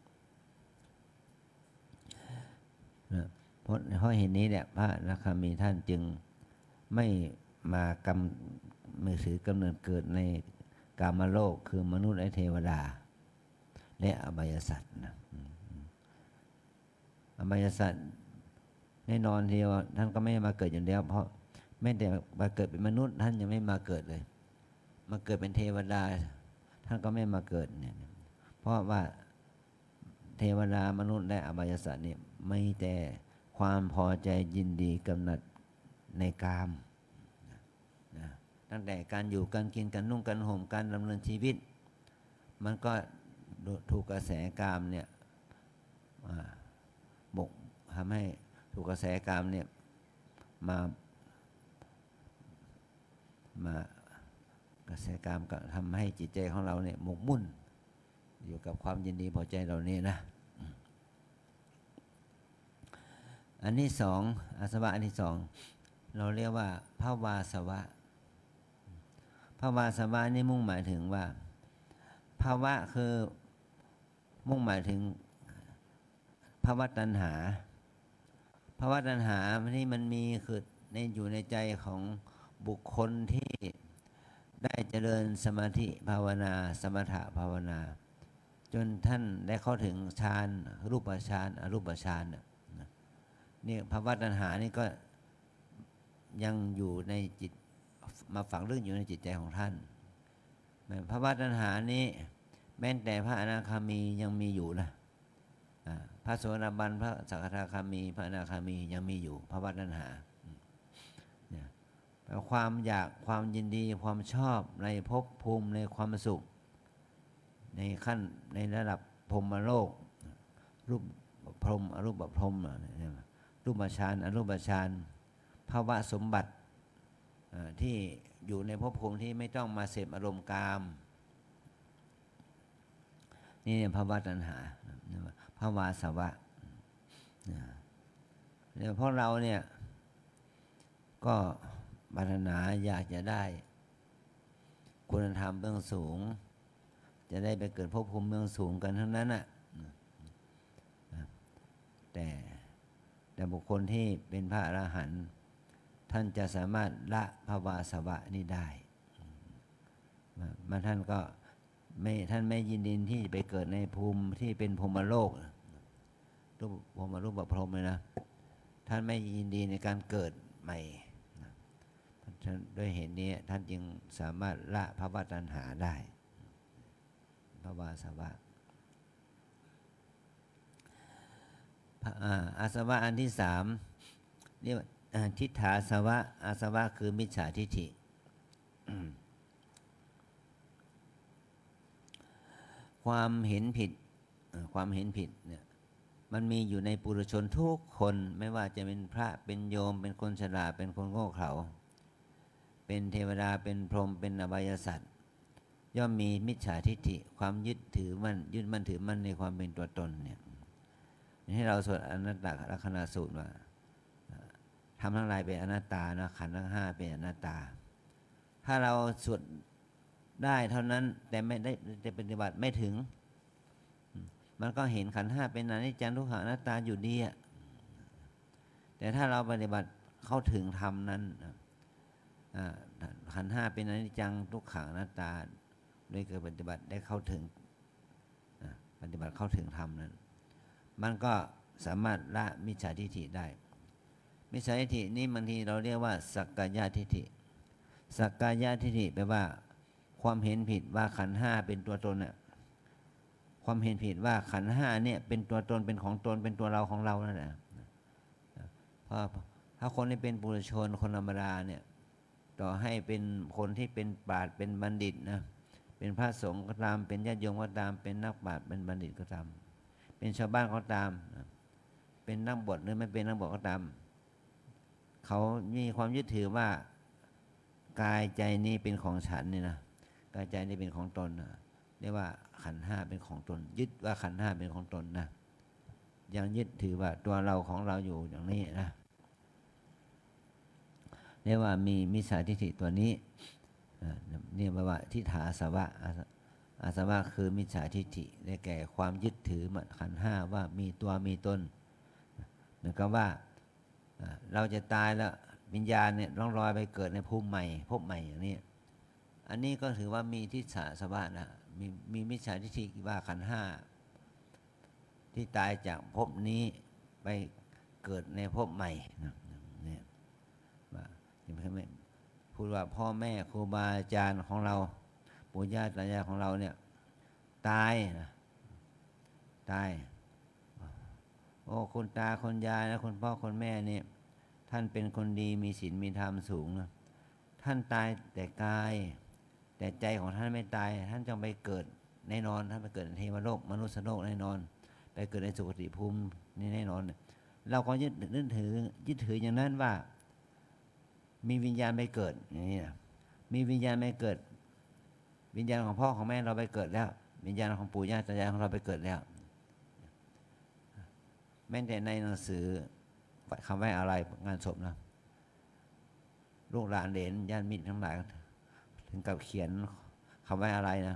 เพราะเพราะเห็นนี้เนี่ยพระอนาคามีท่านจึงไม่มากำมือถือกำเนิดเกิดในกามโลกคือมนุษย์และเทวดาและอบายสัตว์นะอบายสัตว์แน่นอนทีว่าท่านก็ไม่มาเกิดอย่างเดียวเพราะแม้แต่มาเกิดเป็นมนุษย์ท่านยังไม่มาเกิดเลยมาเกิดเป็นเทวดาท่านก็ไม่มาเกิดเนี่ยเพราะว่าเทวดามนุษย์และอบายสัตว์เนี่ยไม่แต่ความพอใจยินดีกำหนัดในกามนะตั้งแต่การอยู่การกินการนุ่งการห่มการดำเนินชีวิตมันก็ถูกกระแสกามเนี่ยบกทำให้ถูกกระแสกามเนี่ยมามากระแสกามก็ทำให้จิตใจของเราเนี่ยหมกมุ่นอยู่กับความยินดีพอใจเหล่านี้นะอันที่สองอาสวะอันที่สองเราเรียกว่าภวาสวะภวาสวะนี่มุ่งหมายถึงว่าภาวะคือมุ่งหมายถึงภาวะตัณหาภาวะตัณหาที่มันมีคือในอยู่ในใจของบุคคลที่ได้เจริญสมาธิภาวนาสมถะภาวนาจนท่านได้เข้าถึงฌานรูปฌานอรูปฌานนี่ภาวะตัณหานี่ก็ยังอยู่ในจิตมาฝังลึกอยู่ในจิตใจของท่านภาวะตัณหานี้แม้แต่พระอนาคามียังมีอยู่นะพระโสดาบันพระสกทาคามีพระอนาคามียังมีอยู่ภาวะตัณหาเนี่ยความอยากความยินดีความชอบในภพภูมิในความสุขในขั้นในระดับพรหมโลกรูปพรหมอรูปพรหมรูปฌานอรูปฌานภาวะสมบัติที่อยู่ในภพภูมิที่ไม่ต้องมาเสพอารมณ์กามนี่เนี่ยภาวะตัณหาภาวะสวะเนี่ยเพราะเราเนี่ยก็ปรารถนาอยากจะได้คุณธรรมเบื้องสูงจะได้ไปเกิดภพภูมิเบื้องสูงกันทั้งนั้นน่ะแต่แต่บุคคลที่เป็นพระอรหันต์ท่านจะสามารถละภาวะสวะนี้ได้มาท่านก็ไม่ท่านไม่ยินดีที่ไปเกิดในภูมิที่เป็นพรหมโลกรูปพรหมรูปแบบพรหมเลยนะท่านไม่ยินดีในการเกิดใหม่ด้วยเหตุนี้ท่านจึงสามารถละภาวะตัณหาได้ภาวะสวะอาสวะอันที่สามเรียกว่าทิฏฐาสวะอาสวะคือมิจฉาทิฏฐิความเห็นผิดความเห็นผิดเนี่ยมันมีอยู่ในปุถุชนทุกคนไม่ว่าจะเป็นพระเป็นโยมเป็นคนฉลาดเป็นคนโง่เขลาเป็นเทวดาเป็นพรหมเป็นอบายสัตว์ย่อมมีมิจฉาทิฏฐิความยึดถือมันยึดมั่นถือมั่นในความเป็นตัวตนเนี่ยให้เราสวดอนัตตลักษณะสูตรว่าทำทั้งหลายเป็นอนัตตานะขันธ์ทั้งห้าเป็นอนัตตาถ้าเราสวดได้เท่านั้นแต่ไม่ได้จะปฏิบัติไม่ถึงมันก็เห็นขันธ์ห้าเป็นอนิจจังทุกขังอนัตตาอยู่ดีอ่ะแต่ถ้าเราปฏิบัติเข้าถึงธรรมนั้นขันธ์ห้าเป็นอนิจจังทุกขังอนัตตาโดยเกิดปฏิบัติได้เข้าถึงปฏิบัติเข้าถึงธรรมนั้นมันก็สามารถละมิจฉาทิฏฐิได้มิจฉาทิฏฐินี่บางทีเราเรียกว่าสักกายทิฏฐิสักกายทิฏฐิแปลว่าความเห็นผิดว่าขันธ์ห้าเป็นตัวตนน่ะความเห็นผิดว่าขันธ์ห้าเนี่ยเป็นตัวตนเป็นของตนเป็นตัวเราของเรานั่นแหละเพราะถ้าคนที่เป็นปุถุชนคนธรรมดาเนี่ยต่อให้เป็นคนที่เป็นปราชญ์เป็นบัณฑิตนะเป็นพระสงฆ์ก็ตามเป็นญาติโยมก็ตามเป็นนักปราชญ์เป็นบัณฑิตก็ตามเป็นชาวบ้านก็ตามเป็นนักบวชหรือไม่เป็นนักบวชก็ตามเขามีความยึดถือว่ากายใจนี้เป็นของฉันนี่นะกายใจนี้เป็นของตนนะเรียกว่าขันธ์ห้าเป็นของตนยึดว่าขันธ์ห้าเป็นของตนนะยังยึดถือว่าตัวเราของเราอยู่อย่างนี้นะเรียกว่ามีมิจฉาทิฏฐิตัวนี้เนี่ยแปลว่าทิฏฐาสวะอาสวะคือมิจฉาทิฏฐิได้แก่ความยึดถือขันธ์ห้าว่ามีตัวมีตนเหมือนกับว่าเราจะตายแล้ววิญญาณเนี่ยต้องลอยไปเกิดในภูมิใหม่ภพใหม่อย่างนี้อันนี้ก็ถือว่ามีทิฏฐาสวะนะมีมีมิจฉาทิฏฐิว่าขันธ์ห้าที่ตายจากภพนี้ไปเกิดในภพใหม่เนี่ยไม่พูดว่าพ่อแม่ครูบาอาจารย์ของเราปู่ย่าตายายของเราเนี่ยตายนะตายโอ้คุณตาคุณยายและคุณพ่อคุณแม่เนี่ยท่านเป็นคนดีมีศีลมีธรรมสูงนะท่านตายแต่กายแต่ใจของท่านไม่ตายท่านจงไปเกิดแน่นอนท่านไปเกิดในเทวโลกมนุษย์โลกแน่นอนไปเกิดในสุคติภูมินี่แน่นอนเราก็ยึดยึดถือยึดถืออย่างนั้นว่ามีวิญญาณไปเกิดอย่างนี้นะมีวิญญาณไปเกิดวิญญาณของพ่อของแม่เราไปเกิดแล้ววิญญาณของปู่ย่าตายายของเราไปเกิดแล้วแม้แต่ในหนังสือคำไว้อะไรงานศพนะลูกหลานเหลนญาติมิตรทั้งหลายถึงกับเขียนคำไว้อะไรนะ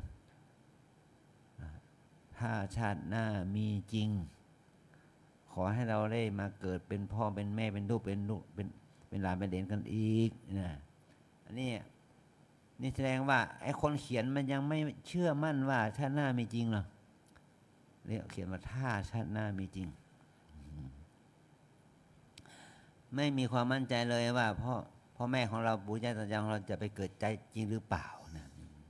ถ้าชาติหน้ามีจริงขอให้เราได้มาเกิดเป็นพ่อเป็นแม่เป็นลูกเป็นลูกเป็นเป็นหลานเป็นเหลนกันอีกนะอันนี้นี่แสดงว่าไอ้คนเขียนมันยังไม่เชื่อมั่นว่าชาติหน้ามีจริงหรอเรียกเขียนว่าถ้าชาติหน้ามีจริงไม่มีความมั่นใจเลยว่าพ่อพ่อแม่ของเราปู่ย่าตายายของเราจะไปเกิดใจจริงหรือเปล่านะ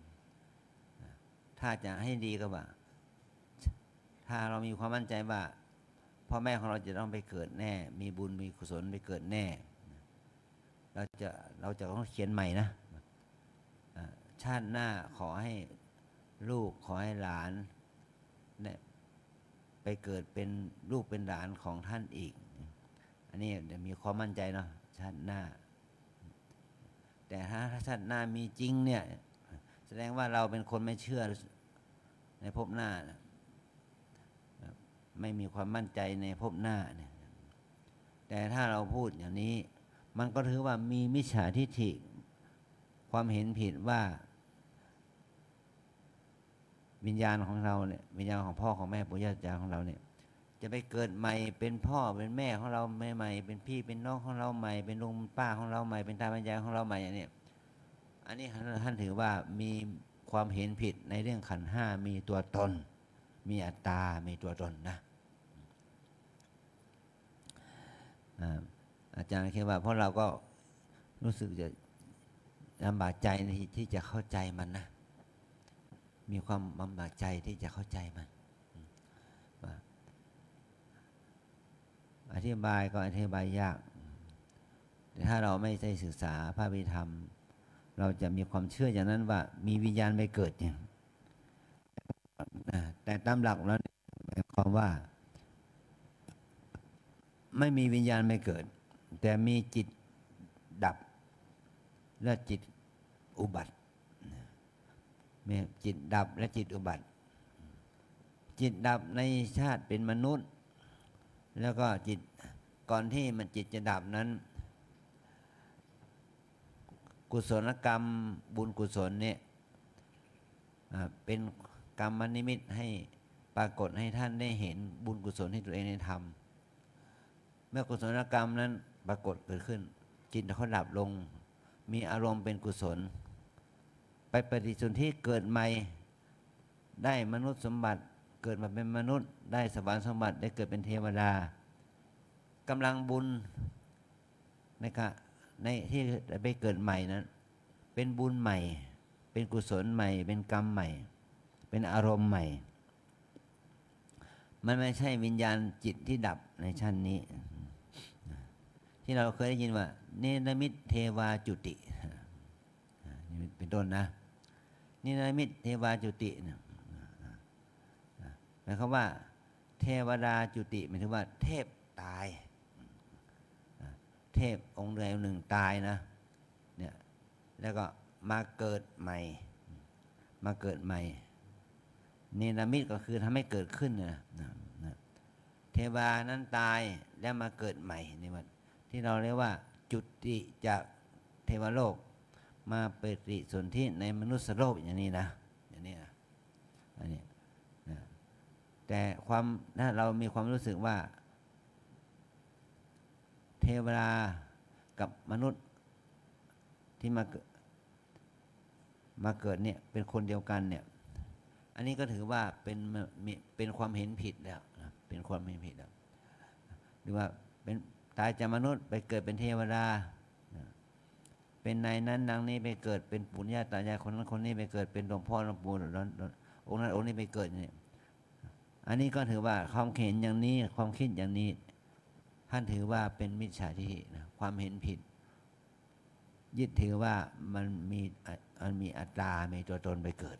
ถ้าจะให้ดีก็ว่าถ้าเรามีความมั่นใจว่าพ่อแม่ของเราจะต้องไปเกิดแน่มีบุญมีกุศลไปเกิดแน่เราจะเราจะต้องเขียนใหม่นะชาติหน้าขอให้ลูกขอให้หลานเนี่ยไปเกิดเป็นลูกเป็นหลานของท่านอีกอันนี้จะมีความมั่นใจเนาะชาติหน้าแต่ถ้าชาติหน้ามีจริงเนี่ยแสดงว่าเราเป็นคนไม่เชื่อในภพหน้านะไม่มีความมั่นใจในภพหน้าเนี่ยแต่ถ้าเราพูดอย่างนี้มันก็ถือว่ามีมิจฉาทิฏฐิความเห็นผิดว่าวิญญาณของเราเนี่ยวิญญาณของพ่อของแม่ปู่ย่าตายายของเราเนี่ยจะไปเกิดใหม่เป็นพ่อเป็นแม่ของเราใหม่ๆเป็นพี่เป็นน้องของเราใหม่เป็นลุงป้าของเราใหม่เป็นตาเป็นยายของเราใหม่อย่างนี้อันนี้ท่านถือว่ามีความเห็นผิดในเรื่องขันธ์ห้ามีตัวตนมีอัตตามีตัวตนนะอาจารย์คิดว่าเพราะเราก็รู้สึกจะลำบากใจที่จะเข้าใจมันนะมีความลำบากใจที่จะเข้าใจมันอธิบายก็อธิบายยากแต่ถ้าเราไม่ได้ศึกษาพระวิธรรมเราจะมีความเชื่ออย่างนั้นว่ามีวิญญาณไปเกิดอย่างแต่ตามหลักแล้วหมายความว่าไม่มีวิญญาณไม่เกิดแต่มีจิตดับและจิตอุบัติมีจิตดับและจิตอุบัติจิตดับในชาติเป็นมนุษย์แล้วก็จิตก่อนที่มันจิตจะดับนั้นกุศลกรรมบุญกุศลเนี่ยเป็นกรรมนิมิตให้ปรากฏให้ท่านได้เห็นบุญกุศลที่ตัวเองได้ทำเมื่อกุศลกรรมนั้นปรากฏเกิดขึ้นจิตเขาดับลงมีอารมณ์เป็นกุศลไปปฏิสนธิเกิดใหม่ได้มนุษย์สมบัติเกิดมาเป็นมนุษย์ได้สวรรค์สมบัติได้เกิดเป็นเทวดากำลังบุญนะครับในที่ไปเกิดใหม่นั้นเป็นบุญใหม่เป็นกุศลใหม่เป็นกรรมใหม่เป็นอารมณ์ใหม่มันไม่ใช่วิญญาณจิตที่ดับในชั้นนี้ที่เราเคยได้ยินว่าเนรมิตเทวาจุตินี่เป็นต้นนะเนรมิตเทวาจุติเนี่ยหมายความว่าเทวดาจุติหมายถึงว่าเทพตายเทพองค์ใดองค์หนึ่งตายนะเนี่ยแล้วก็มาเกิดใหม่มาเกิดใหม่เนรมิตก็คือทำให้เกิดขึ้นนะนะเทวานั้นตายแล้วมาเกิดใหม่นี่มันที่เราเรียกว่าจุติจากเทวโลกมาปฏิสนธิในมนุษย์โลกอย่างนี้นะอย่างนี้นะอันนี้นะแต่ความถ้าเรามีความรู้สึกว่าเทวดากับมนุษย์ที่มามาเกิดเนี่ยเป็นคนเดียวกันเนี่ยอันนี้ก็ถือว่าเป็นเป็นความเห็นผิดแล้วนะเป็นความเห็นผิดแล้วหรือว่าเป็นตายจากมนุษย์ไปเกิดเป็นเทวดาเป็นนายนั้นนางนี้ไปเกิดเป็นปู่ย่าตายายคนนั้นคนนี้ไปเกิดเป็นหลวงพ่อหลวงปู่องค์นั้นองค์นี้ไปเกิดเนี่ยอันนี้ก็ถือว่าความเห็นอย่างนี้ความคิดอย่างนี้ท่านถือว่าเป็นมิจฉาทิฏฐินะความเห็นผิดยึดถือว่ามันมีมันมีอัตตา มีตัวตนไปเกิด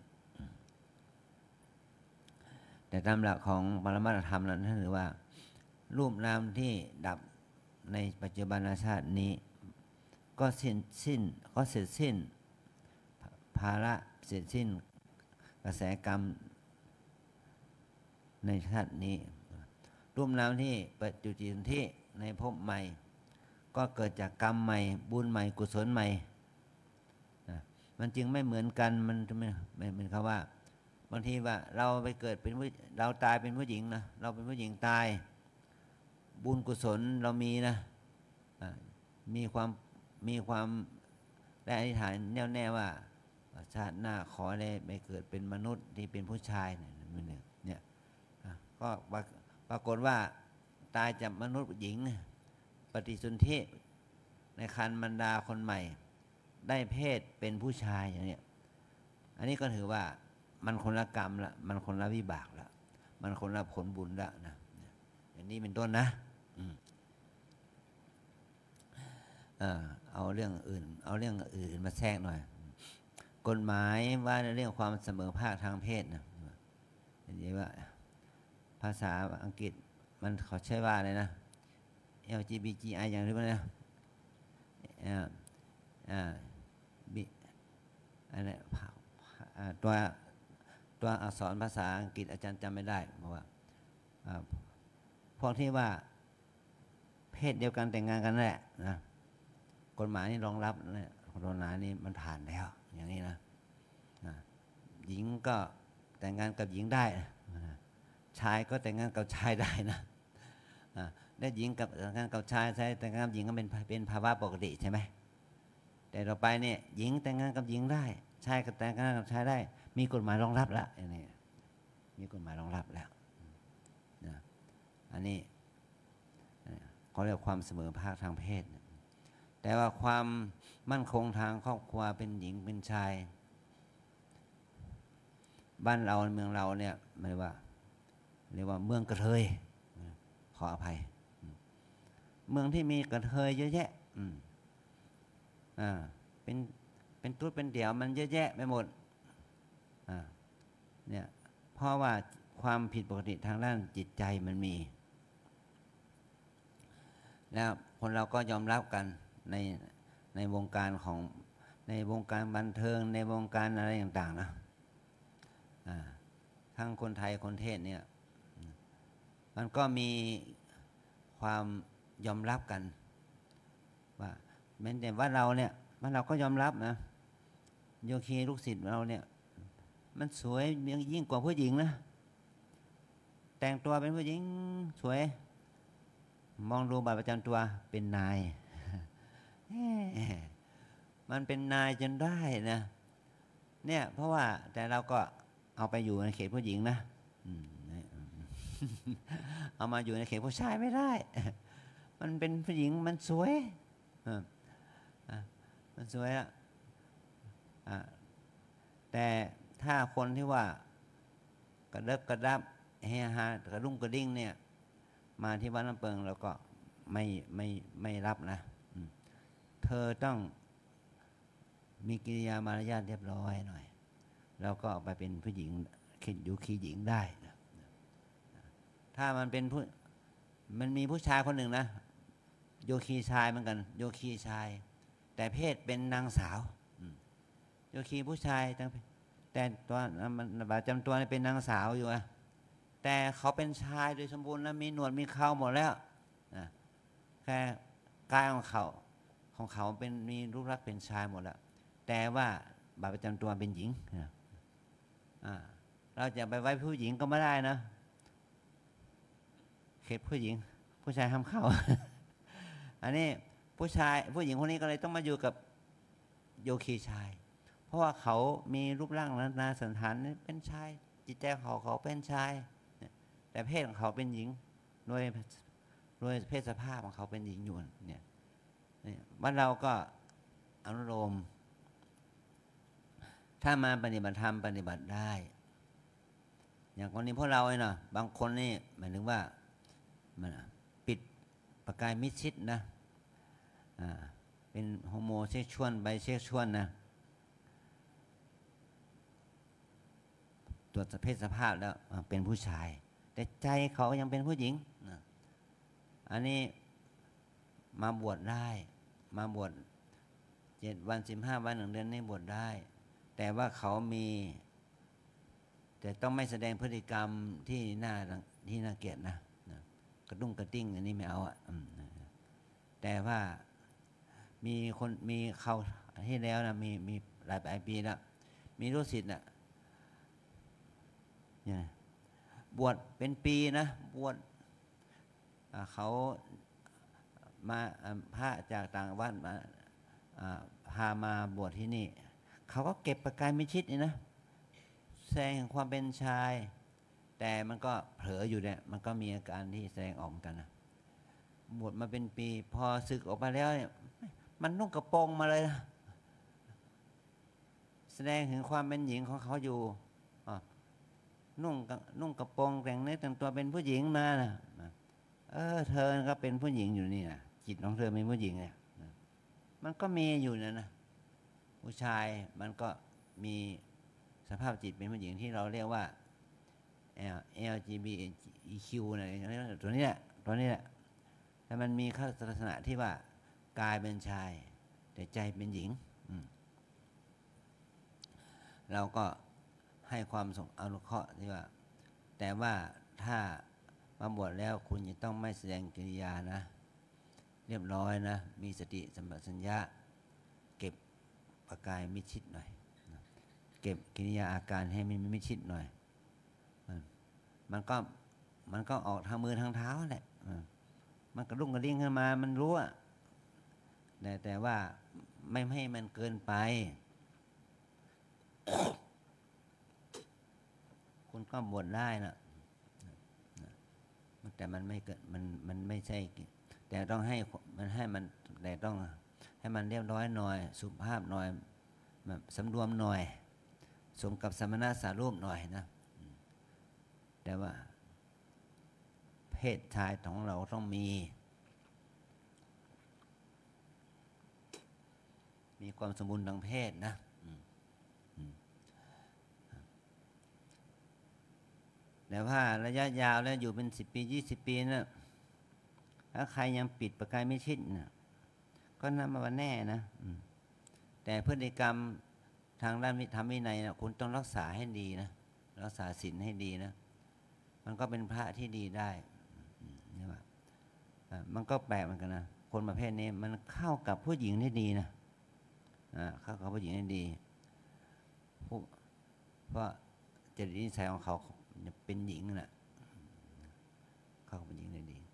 แต่ตามหลักของปรมัตถธรรมนั้นท่านถือว่ารูปนามที่ดับในปัจจุบันชาตินี้ก็สิ้นสิ้นก็เสร็จสิ้นภาระเสร็จสิ้นกระแสกรรมในชาตินี้รูปนามที่ปัจจุบันที่ในภพใหม่ก็เกิดจากกรรมใหม่บุญใหม่กุศลใหม่นะมันจึงไม่เหมือนกันมันไม่ไม่เหมือนคำว่าบางทีว่าเราไปเกิดเป็นผู้เราตายเป็นผู้หญิงนะเราเป็นผู้หญิงตายบุญกุศลเรามีนะมีความมีความได้อธิษฐานแน่วแน่ว่าชาติหน้าขอได้ไปเกิดเป็นมนุษย์ที่เป็นผู้ชายเนี่ยเนี่ยก็ปรากฏว่าตายจากมนุษย์หญิงปฏิสนธิในครรภ์มารดาคนใหม่ได้เพศเป็นผู้ชายอย่างนี้อันนี้ก็ถือว่ามันคนละกรรมละมันคนละวิบากละมันคนละผลบุญละนะอย่างนี้เป็นต้นนะเออเอาเรื่องอื่นเอาเรื่องอื่นมาแทรกหน่อยกฎหมายว่าในเรื่องความเสมอภาคทางเพศนะอย่างนี้ว่าภาษาอังกฤษมันเขาใช้ว่าอะไรนะ แอล จี บี ที ไอ อย่างที่ว่านะอ่าอ่าบิอะไรตัวตัวอักษรภาษาอังกฤษอาจารย์จำไม่ได้เพราะว่าพวกที่ว่าเพศเดียวกันแต่งงานกันแหละนะกฎหมายนี่รองรับเนี่ยกฎหมายนี่มันผ่านแล้วอย่างนี้นะหญิงก็แต่งงานกับหญิงได้ชายก็แต่งงานกับชายได้นะได้หญิงกับแต่งงานกับชายใช่แต่งงานกับหญิงก็เป็นเป็นภาวะปกติใช่ไหมแต่ต่อไปเนี่ยหญิงแต่งงานกับหญิงได้ชายก็แต่งงานกับชายได้มีกฎหมายรองรับแล้วอย่างนี้มีกฎหมายรองรับแล้วนะอันนี้เขาเรียกความเสมอภาคทางเพศแต่ว่าความมั่นคงทางครอบครัวเป็นหญิงเป็นชายบ้านเราเมืองเราเนี่ยไม่ว่าเรียกว่าเมืองกระเทยขออภัยเมืองที่มีกระเทยเยอะแยะอ่าเป็นเป็นตุ๊ดเป็นเดี่ยวมันเยอะแยะไปหมดอ่าเนี่ยเพราะว่าความผิดปกติทางด้านจิตใจมันมีแล้วคนเราก็ยอมรับกันในในวงการของในวงการบันเทิงในวงการอะไรต่างๆนะอ่าทั้งคนไทยคนเทศเนี่ยมันก็มีความยอมรับกันว่าแม้แต่ว่าเราเนี่ยว่าเราก็ยอมรับนะโยคีลูกศิษย์เราเนี่ยมันสวยยิ่งกว่าผู้หญิงนะแต่งตัวเป็นผู้หญิงสวยมองดูบัตรประจำตัวเป็นนายมันเป็นนายจนได้นะเนี่ยเพราะว่าแต่เราก็เอาไปอยู่ในเขตผู้หญิงนะเอามาอยู่ในเขตผู้ชายไม่ได้มันเป็นผู้หญิงมันสวยมันสวยอะแต่ถ้าคนที่ว่ากระเดิบกระดับเฮฮากระดุ้งกระดิ่งเนี่ยมาที่วัดน้ำเปิงเราก็ไม่ไม่ไม่รับนะเธอต้องมีกิริยามารยาทเรียบร้อยหน่อยแล้วก็ไปเป็นผู้หญิงคิดอยู่คีหญิงได้ถ้ามันเป็นผู้มันมีผู้ชายคนหนึ่งนะโยคีชายเหมือนกันโยคีชายแต่เพศเป็นนางสาวโยคีผู้ชายแต่ตัวมันประจำตัวเป็นนางสาวอยู่อะแต่เขาเป็นชายโดยสมบูรณ์แล้วมีหนวดมีเคราหมดแล้วแค่กายของเขาของเขาเป็นมีรูปลักษณ์เป็นชายหมดแล้วแต่ว่าบัตรประจำตัวเป็นหญิงเราจะไปไว้ผู้หญิงก็ไม่ได้นะเขตผู้หญิงผู้ชายห้ามเข้า อันนี้ผู้ชายผู้หญิงคนนี้ก็เลยต้องมาอยู่กับโยคีชายเพราะว่าเขามีรูปร่างนาสันฐานเป็นชายจิตใจเขาเขาเป็นชายแต่เพศของเขาเป็นหญิงโดยโดยเพศสภาพของเขาเป็นหญิงอยู่เนี่ยบ้านเราก็อนุโลมถ้ามาปฏิบัติธรรมปฏิบัติได้อย่างคนนี้พวกเราเนาะบางคนนี่หมายถึงว่ามันปิดประกายมิดชิดนะอ่าเป็นโฮโมเซ็กชวลไบเซ็กชวลนะตรวจเพศสภาพแล้วเป็นผู้ชายแต่ใจเขายังเป็นผู้หญิงนะอันนี้มาบวชได้มาบวชเจ็ดวันสิบห้าวันหนึ่งเดือนนี่บวชได้แต่ว่าเขามีแต่ต้องไม่แสดงพฤติกรรมที่น่าที่น่าเกลียดนะนะกระดุ้งกระติ้งอันนี้ไม่เอาอ่ะแต่ว่ามีคนมีเขาที่แล้วนะมีมีหลายหลายปีแล้วมีลูกศิษย์น่ะเนี่ยบวชเป็นปีนะบวชเขามาพระจากต่างวัดมาพามาบวชที่นี่เขาก็เก็บประกายมิชิดนี่นะแสดงความเป็นชายแต่มันก็เผลออยู่เนี่ยมันก็มีอาการที่แสดงออกกันนะบวชมาเป็นปีพอศึกออกมาแล้วเนี่ยมันนุ่งกระโปรงมาเลยนะแสดงถึงความเป็นหญิงของเขาอยู่นุ่งนุ่งกระโปรงแต่งเนื้อแต่งตัวเป็นผู้หญิงมานะเออเธอก็เป็นผู้หญิงอยู่นี่นะจิตของเธอเป็นผู้หญิงเนี่ยมันก็มีอยู่นะนะผู้ชายมันก็มีสภาพจิตเป็นผู้หญิงที่เราเรียกว่า แอล จี บี ที คิว อะไรตัวนี้แหละตัวนี้แหละแต่มันมีลักษณะที่ว่ากายเป็นชายแต่ใจเป็นหญิงเราก็ให้ความสงอนุเคราะห์ที่ว่าแต่ว่าถ้ามาบวชแล้วคุณจะต้องไม่แสดงกิริยานะเรียบร้อยนะมีสติสัมปชัญญะเก็บประกายมิดชิดหน่อยเก็บกิริยาอาการให้มันมิดชิดหน่อยมันก็มันก็ออกทางมือทางเท้าแหละมันกระดุ้งกระดิ่งขึ้นมามันรู้แต่แต่ว่าไม่ให้มันเกินไปคุณก็บวชได้นะแต่มันไม่เกิดมันมันไม่ใช่แต่ต้องให้มันให้มันแต่ต้องให้มันเรียบร้อยหน่อยสุภาพหน่อยแบบสำรวมหน่อยสมกับสมณะสารูปหน่อยนะแต่ว่าเพศชายของเราต้องมีมีความสมบูรณ์ทางเพศนะแต่ว่าระยะยาวแล้วอยู่เป็นสิบปียี่สิบปีนะถ้าใครยังปิดประกายไม่ชิดนะก็นั่นมาแน่นะแต่พฤติกรรมทางด้านธรรมวินัยนะคุณต้องรักษาให้ดีนะรักษาศีลให้ดีนะมันก็เป็นพระที่ดีได้นี่ว่ามันก็แปลกเหมือนกันนะคนประเภทนี้มันเข้ากับผู้หญิงได้ดีนะเข้ากับผู้หญิงได้ดีเพราะจริตนิสัยของเขาเป็นหญิงน่ะเข้ากับผู้หญิงได้ดี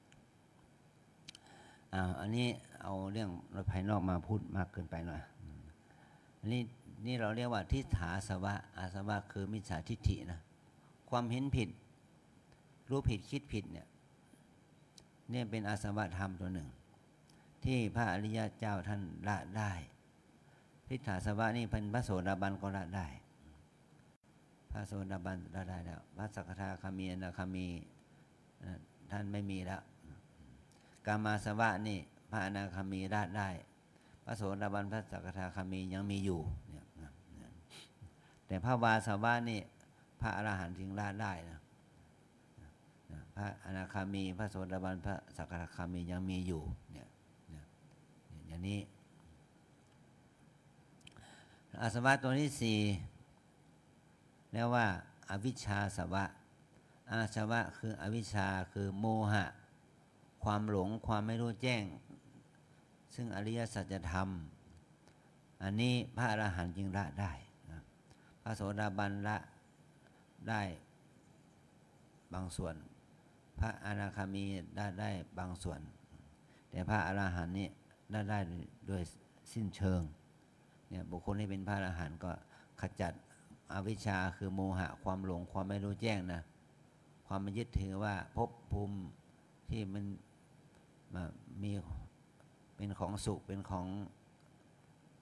อ่าอันนี้เอาเรื่องภายนอกมาพูดมากเกินไปหน่อยอันนี้นี่เราเรียกว่าทิฏฐาสวะอาสวะคือมิจฉาทิฏฐินะความเห็นผิดรู้ผิดคิดผิดเนี่ยเนี่ยเป็นอาสวะธรรมตัวหนึ่งที่พระอริยเจ้าท่านละได้ทิฏฐาสวะนี่เป็นพระโสดาบันก็ละได้พระโสดาบันละได้แล้วพระสกทาคามีอนาคามีท่านไม่มีแล้วกามาสวะนี่พระอนาคามีละได้พระโสดาบันพระสกทาคามียังมีอยู่เนี่ยแต่พระวาสวะนี่พระอรหันต์จึงละได้นะพระอนาคามีพระโสดาบันพระสกทาคามียังมีอยู่เนี่ยอย่างนี้อาสวะตัวที่สี่เรียกว่าอวิชชาสวะอาสวะคืออวิชชาคือโมหะความหลงความไม่รู้แจ้งซึ่งอริยสัจธรรมอันนี้พระอรหันต์จึงละได้นะพระโสดาบันละได้บางส่วนพระอนาคามีละได้บางส่วนแต่พระอรหันต์นี่ละได้โดยสิ้นเชิงเนี่ยบุคคลที่เป็นพระอรหันต์ก็ขจัดอวิชชาคือโมหะความหลงความไม่รู้แจ้งนะความมันยึดถือว่าภพภูมิที่มันมีเป็นของสุขเป็นของ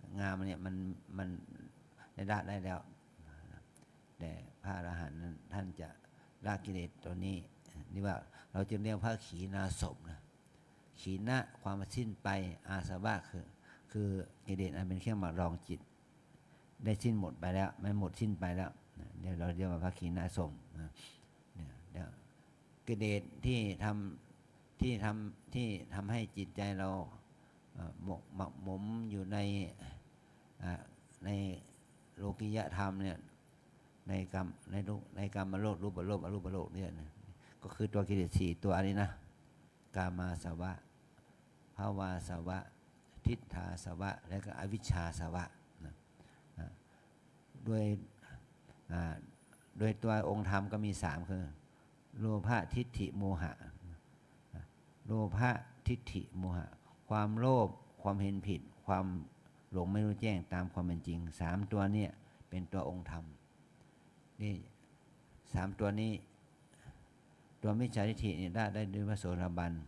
งามเนี่ยมันมันได้ละได้แล้วแต่พระอรหันต์นั้นท่านจะละกิเลสตัวนี้นี่ว่าเราจึงเรียกพระขีณาสพนะขีณะความสิ้นไปอาสวะคือคือกิเลสอันเป็นเครื่องหมักรองจิตได้สิ้นหมดไปแล้วไม่หมดสิ้นไปแล้วเดี๋ยวเราเรียกว่าพระขีณาสพเนี่ยเดี๋ยวกิเลสที่ทำที่ทำที่ทำให้จิตใจเราหมกหมักหมมอยู่ในในโลกิยธรรมเนี่ยในกรรมในรูในกรรมโลกรูปโลกอรูปโลกเนี่ยก็คือตัวกิเลสสี่ตัวนี้นะกามาสวะภาวาสวะทิฏฐาสวะและก็อวิชชาสวะนะด้วยโดยตัวองค์ธรรมก็มีสามคือโลภะทิฏฐิโมหะโลภะทิฏฐิโมหะความโลภความเห็นผิดความหลงไม่รู้แจ้งตามความเป็นจริงสามตัวนี้เป็นตัวองค์ธรรมนี่สามตัวนี้ตัวมิจฉาทิฏฐินี่ได้ได้ด้วยพระโสดาบัน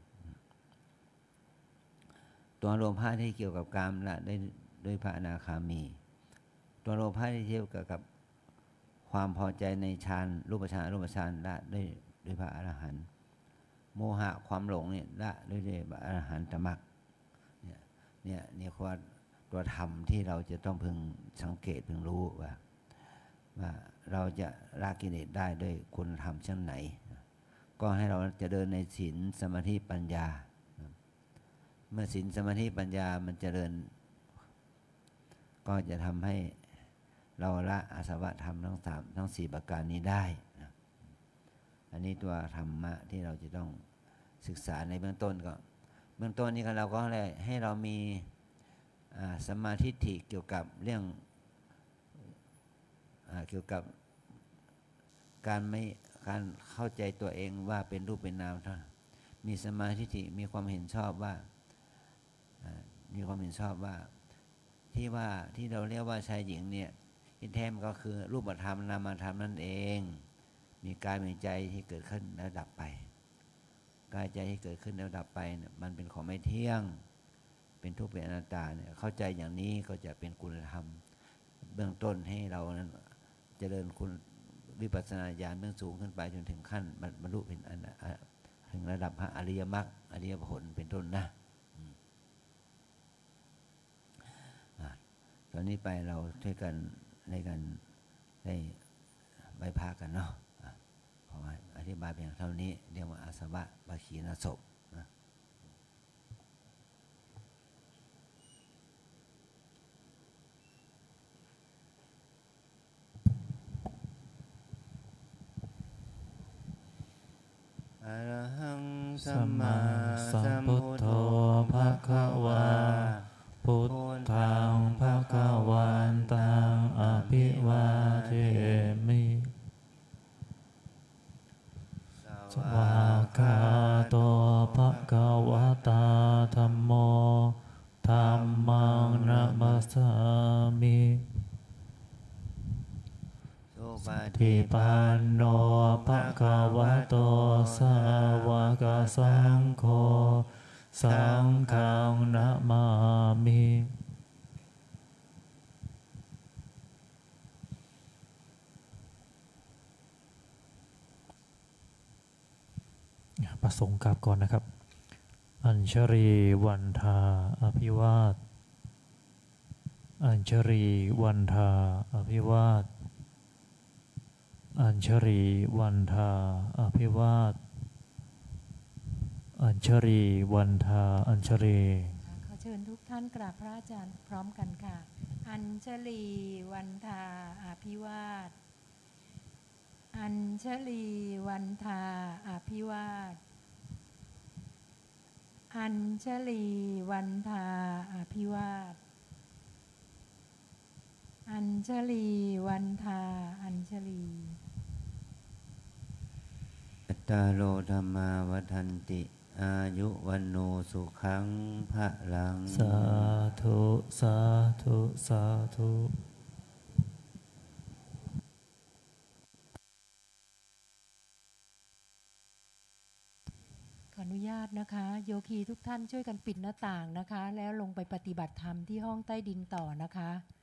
ตัวโลภะที่เกี่ยวกับกามละได้ด้วยพระอนาคามีตัวโลภะที่เกี่ยวกับความพอใจในฌานรูปฌานอรูปฌานละด้วยด้วยพระอรหันต์โมหะความหลงเนี่ยละด้วยด้วยพระอรหันตมรรคเนี่ยเนี่ยนี่คือตัวธรรมที่เราจะต้องพึงสังเกตพึงรู้ว่าว่าเราจะละกิเลสได้ด้วยคุณธรรมเช่นไหนก็ให้เราจะเดินในศีลสมาธิปัญญาเมื่อศีลสมาธิปัญญามันเจริญก็จะทำให้เราละอาสวะธรรมทั้งสามทั้งสี่ประการนี้ได้นะอันนี้ตัวธรรมะที่เราจะต้องศึกษาในเบื้องต้นก็เบื้องต้นนี้ก็เราก็เลยให้เรามีสมาธิฐิเกี่ยวกับเรื่องเกี่ยวกับการไม่การเข้าใจตัวเองว่าเป็นรูปเป็นนามเท่ามีสมาธิฐิมีความเห็นชอบว่ามีความเห็นชอบว่าที่ว่าที่เราเรียกว่าชายหญิงเนี่ยที่แท้ก็คือรูปธรรมนามธรรมนั่นเองมีกายมีใจที่เกิดขึ้นแล้วดับไปกายใจที่เกิดขึ้นแล้วดับไปเนี่ยมันเป็นของไม่เที่ยงเป็นทุกข์เป็นอนัตตาเนี่ยเข้าใจอย่างนี้ก็จะเป็นคุณธรรมเบื้องต้นให้เรานั้นเจริญคุณวิปัสสนาญาณเบื้องสูงขึ้นไปจนถึงขั้นบรรลุเป็นถึงระดับพระอริยมรรคอริยผลเป็นต้นนะตอนนี้ไปเราช่วยกันในการได้ใบพากันเนาะขออธิบายเพียงเท่านี้เรียกว่าอาสวะปะขีณาสพนะอะระหังสัมมาสัมพุทโธภะคะวาพุทธังภะคะวันตังอภิวาเทมิสวากขาโตภะคะวะตาธัมโมธัมมังนะมัสสามิสุปฏิปันโนภะคะวะโตสาวกสังโฆสังฆังนะมามิประสงค์กราบก่อนนะครับอัญชรีวันทาอภิวาทอัญชรีวันทาอภิวาทอัญชรีวันทาอภิวาทอัญชรีวันทาอัญชรีขอเชิญทุกท่านกราบพระอาจารย์พร้อมกันค่ะอัญชลีวันทาอภิวาทอัญชลีวันทาอภิวาทอัญชลีวันทาอภิวาทอัญชลีวันทาอัญชลีอัตตาโลธรรมาวัฏันติอายุวันโนสุขังพระลังสาธุสาธุสาธุขออนุญาตนะคะ โยคีทุกท่านช่วยกันปิดหน้าต่างนะคะ แล้วลงไปปฏิบัติธรรมที่ห้องใต้ดินต่อนะคะ